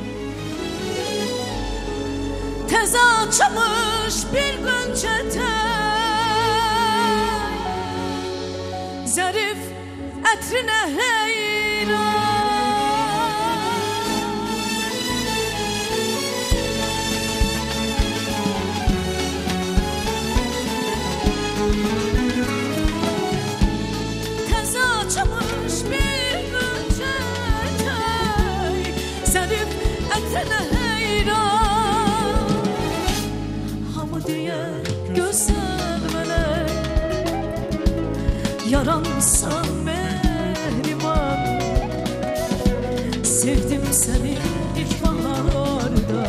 Tez açmış bir gönce tel, zarif etrine heyran. Tez açmış bir ətrinə heyran. Hamı deyər gözəl mələk, yaransan mehriban. Sevdim səni ilk baharda,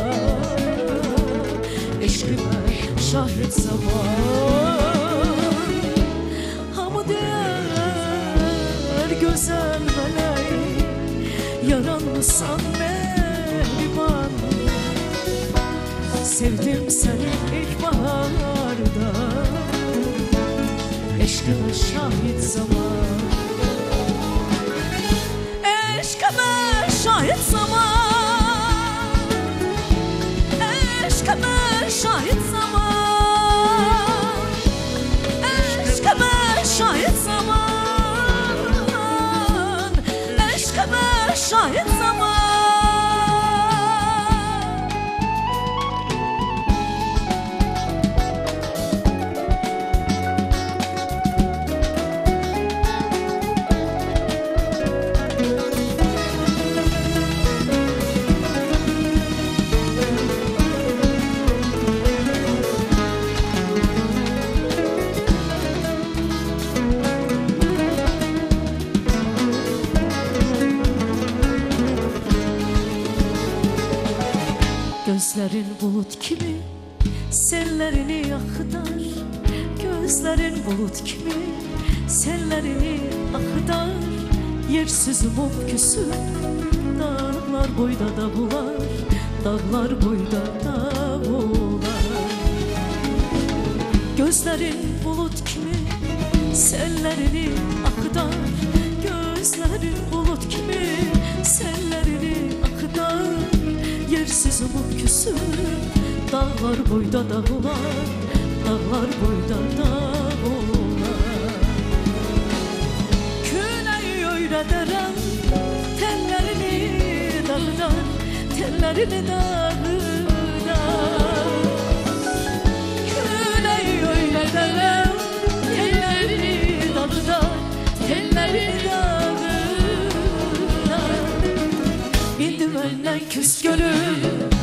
eşqimə şahid zaman. Hamı deyər gözəl mələk, yaransan mehriban. Sevdim səni ilk baharda, eşqimə şahid zaman. Eşqimə şahid zaman, eşqimə şahid zaman, eşqimə şahid zaman, eşqimə şahid zaman. Gözlerin bulut kimi sellerini akıtar, gözlerin bulut gibi sellerini akıtar. Yersiz umut küsür, dağlar boyda da bular, dağlar boyda da bular. Gözlerin bulut kimi sellerini akıtar, gözlerin bulut gibi sellerini akıtar. Yersiz umut küsür, dağlar boyda da bular, dağlar boyda da bular. Küleyi öyrederem, tellerini dağıdar, tellerini dağıdar. Küleyi öyrederem, tellerini dağıdar, tellerini dağıdar. İndi benden küs gönül,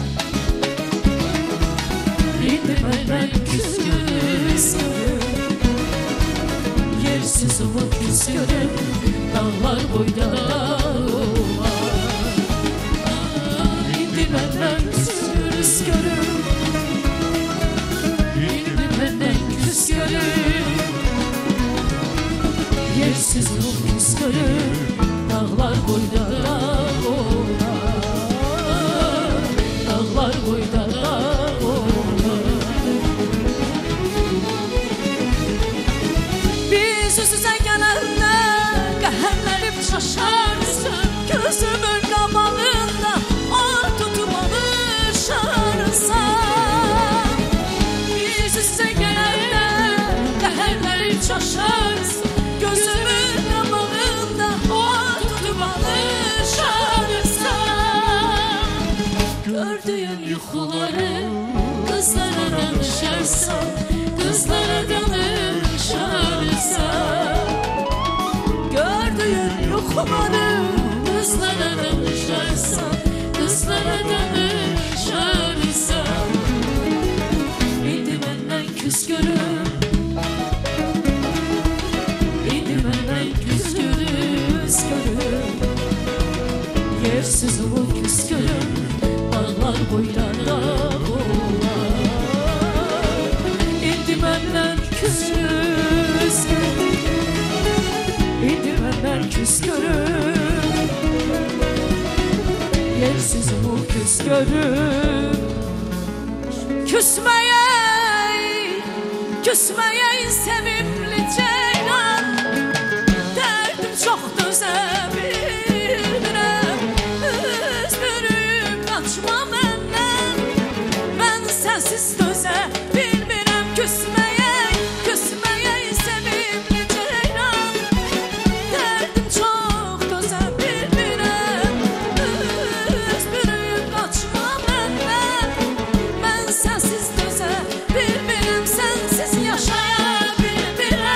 İndi benden küs gönül. Yersiz umut küs gönül, dağlar boyda var. İndi benden küs gönül, İndi benden küs gönül. Yersiz umut küs gönül, dağlar boyda var. Dağlar boyda da olur. Biz üz-üzə gələndə qəhərlənib çaşarsan, gözümün qabağında or tutub alışarsan. Biz üz-üzə gələndə qəhərlənib çaşarsan, gözümün qabağında or tutub alışarsan. Gördüğün yuxuları kızlara danışarsan, kızlara danışarsan. Gördüğün yuxuları kızlara danışarsan, kızlara danışarsan. İndi məndən küs görür, İndi məndən küs görür, görür. Yersiz umut küs görür, dağlar boyda da bular. İndi məndən küs görür, İndi məndən küs görür. Yersiz umut küs görür. Küsməyək, küsməyək sevimli ceylan. Dərdim çox dözə bilmirəm, üz bürüyüm qaçma məndən. Mən sənsiz dözə bilmirəm. Küsməyək, küsməyək sevimli ceylan. Dərdim çox dözə bilmirəm, üz bürüyüm qaçma məndən. Mən sənsiz dözə bilmirəm, sənsiz yaşaya bilmirəm.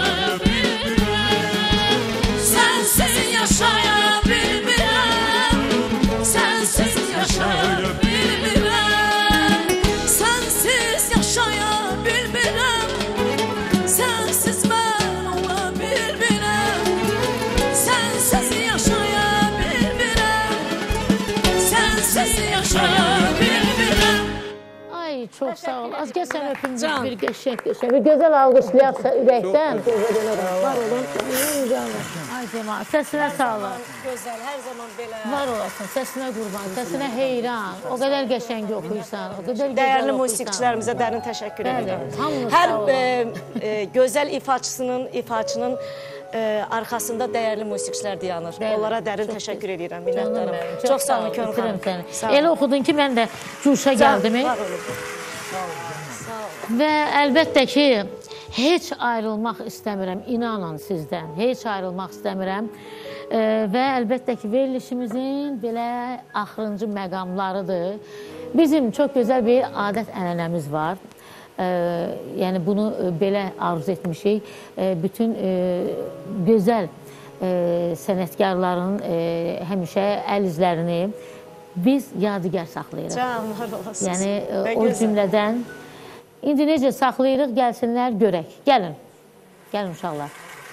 yaşaya bilmirəm Sensiz yaşaya bilmirəm Sensiz yaşaya bilmirəm Sensiz yaşaya bilmirəm Sensiz mən ola bilmirəm Sensiz yaşaya bilmirəm Sensiz yaşaya bilmirəm Ay çok sağ ol. Az gel sen öpün bir geçecek geçecek. Bir güzel alkışlayaksa ürəkdən. Var olun. Ay Cema, səsinə sağlıq. Gözəl, hər zaman belə. Var olasın, səsinə qurban, səsinə heyran. O qədər qəşəng oxuyursan, o qədər gözəl Dəyərli oxuyursan. musiqiçilərimizə dərin təşəkkür Bəli, edirəm. hamınız Hər sağ olun. e, e, gözəl ifaçısının, ifaçının e, arxasında dəyərli musiqiçilər dayanır. Bəli, Onlara dərin çox təşəkkür edirəm, Canım minnətdarım. mənim, Çox sağ olun, öpürəm Könül səni. xanım. Sağ olun. Elə oxudun ki, mən də cuşa gəldim. Var olun. Və əlbəttə ki, heç ayrılmaq istəmirəm, inanın sizdən, heç ayrılmaq istəmirəm. E, və əlbəttə ki, verilişimizin belə axırıncı məqamlarıdır. Bizim çox gözəl bir adət-ənənəmiz var. E, yəni bunu belə arzu etmişik. E, bütün e, gözəl e, sənətkarların e, həmişə əl izlərini biz yadigar saxlayırıq. Canlar olasınız. Yəni e, Və o gözəl. cümlədən indi necə saxlayırıq, gəlsinlər, görək. Gəlin, gəlin uşaqlar.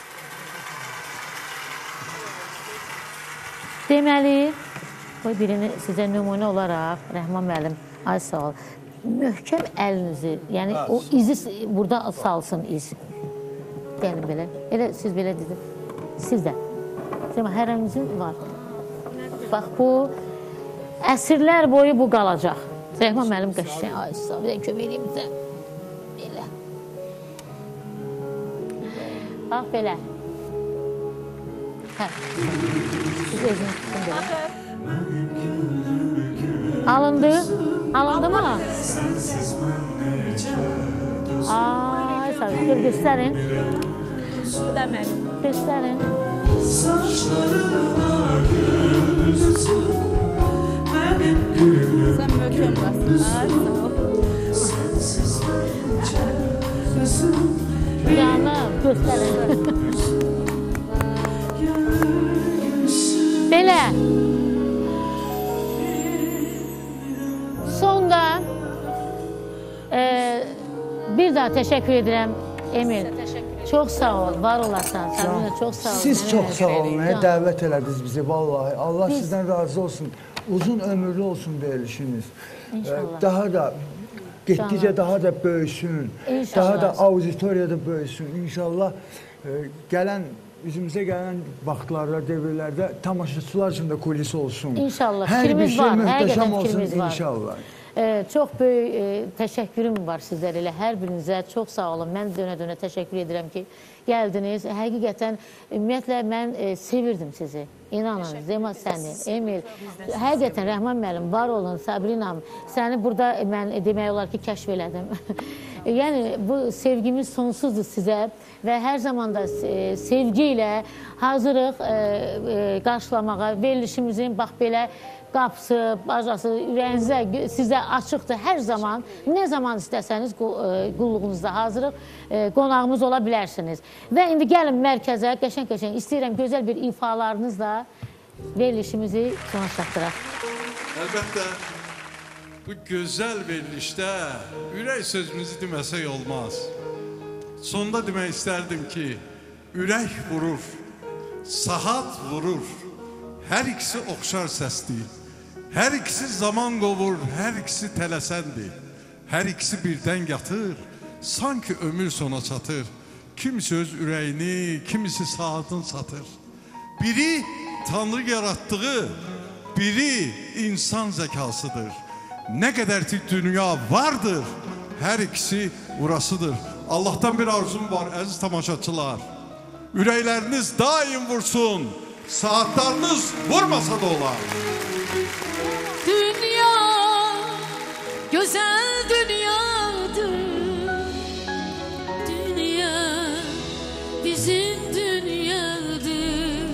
Deməli, qoy birini sizə nümunə olaraq, Rəhman müəllim, ay sağ ol, möhkəm əlinizi, yəni o izi burada salsın iz. Gəlin belə, elə siz belə dedim, siz də. Hər əlinizin var. Bax, bu əsrlər boyu bu qalacaq. Rəhman müəllim qəşəng, ay sağ ol, bir də kömək edeyim bizə. Belə. Bax, belə. Hə. Siz özünüz tutun belə. Alındı. Alındı mı? Ay sağ ol. Gör, göstərin. Bu da mənim. Göstərin. Sən möhkəm varsın. Ay, sağ ol. Canım, göstərin. Belə. Sonda e, bir daha təşəkkür edirəm Emil. Çox sağ ol, var olasan. Səninlə çox sağ ol. Siz çox sağ olun, Can. dəvət elədiniz bizi vallahi. Allah Biz- sizdən razı olsun. Uzun ömürlü olsun verilişiniz. İnşallah. Daha da getdikcə Canım. daha da böyüsün. İnşallah. Daha da auditoriyada böyüsün. İnşallah e, gələn üzümüzə gələn vaxtlarda, dövrlərdə tamaşaçılar üçün də kulis olsun. İnşallah. Hər bir Fikrimiz şey var, möhtəşəm həqiqətən olsun fikrimiz var. inşallah. Ee, çox böyük e, təşəkkürüm var sizlərə elə hər birinizə. Çox sağ olun. Mən dönə-dönə təşəkkür edirəm ki, gəldiniz. Həqiqətən ümumiyyətlə mən e, sevirdim sizi. İnanın, Zema səni, Emil. Həqiqətən Rəhman müəllim, var olun, Sabrinam. Səni burada e, mən e, demək olar ki, kəşf elədim. Yəni bu sevgimiz sonsuzdur sizə və hər zaman da e, sevgi ilə hazırıq e, e, qarşılamağa. Verilişimizin bax belə qapısı, bacası, ürəyinizə, sizə açıqdır hər zaman. Nə zaman istəsəniz qulluğunuzda hazırıq, qonağımız ola bilərsiniz. Və indi gəlin mərkəzə, qəşəng-qəşəng istəyirəm gözəl bir ifalarınızla verilişimizi sona çatdıraq. Əlbəttə, bu gözəl verilişdə ürək sözümüzü deməsək olmaz. Sonda demək istərdim ki, ürək vurur, saat vurur, hər ikisi oxşar səsdir. Hər ikisi zaman qovur, hər ikisi tələsəndir. Hər ikisi birdən yatır, sanki ömür sona çatır. Kimisi öz ürəyini, kimisi saatını satır. Biri Tanrı yarattığı, biri insan zəkasıdır. Nə qədər ki dünya vardır, hər ikisi burasıdır. Allah'tan bir arzum var əziz tamaşaçılar. Ürəkləriniz daim vursun, saatlarınız vurmasa da olar. Dünya güzel dünyadır. Dünya bizim dünyadır.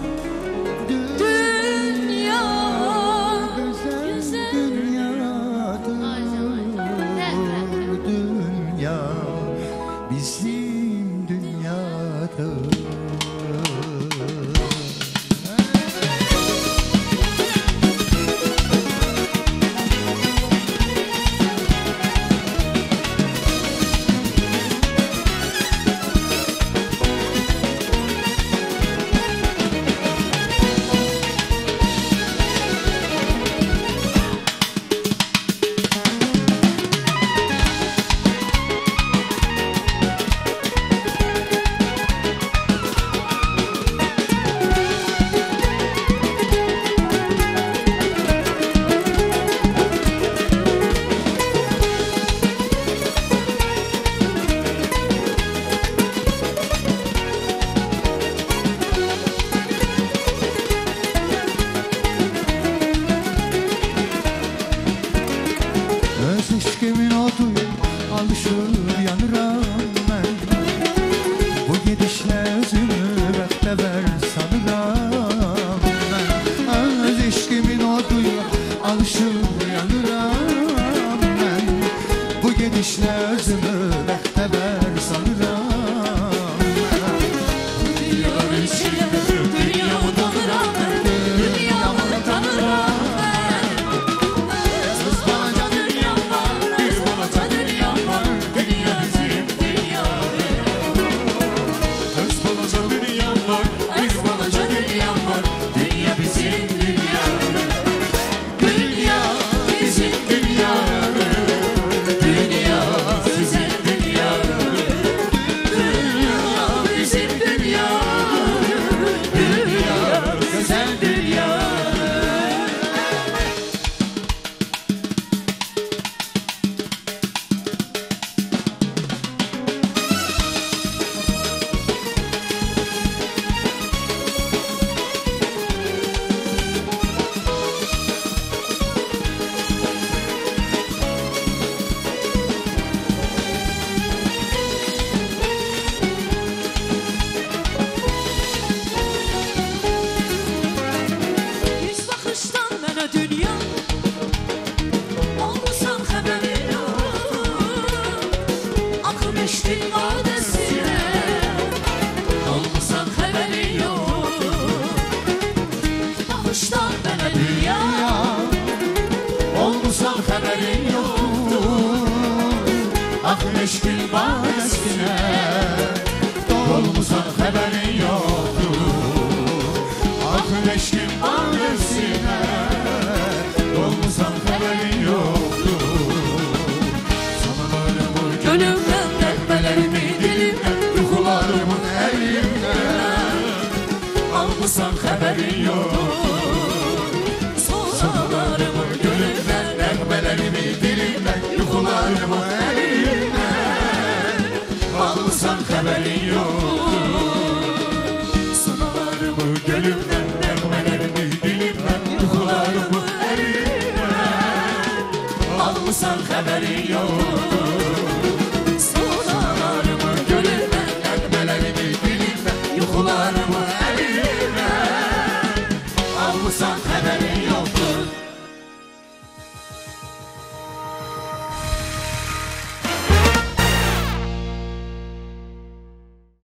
Dünya güzel dünyadır. Dünya bizim dünyadır. Öz eşkimin odu alışır yanıram ben. Bu gidişle özümü beklever sanıram ben. Öz eşkimin odu alışır yanıram ben. Bu gidişle özümü beklever sanıram ben. Dünya içinde dünyamı tanıram ben, dünyamı tanıram ben. Öz balaca dünyam var, öz balaca dünyam var, dünya bizim dünya. Öz balaca dünyam var, öz balaca dünyam var, dünya bizim dünya. Dünya bizim dünya, dünya güzel dünya. Dünya bizim dünya, dünya güzel dünya. Yüz bakıştan mənə dünya olmusan xəbərin yox. Axıb eşdin vadəsinə olmusan xəbərin yox. Baxışdan mənə dünya olmusan xəbərin yox. Axıb eşdin vadəsinə olmusan xəbərin yoxdur. Axıb eşdin vadəsinə olmusan xəbərin yoxdur. Sanalarımı gönlümdən, nəğmələrimi dilimdən, yuxularımın əlimdən almısan xəbərin yox. Sanalarımı gönlümdən, nəğmələrimi dilimdən, yuxularımın əlimdən almısan xəbərin yox. Sanalarımı gönlümdən, nəğmələrimi dilimdən, yuxularımı əlimdən almısan xəbərin yox.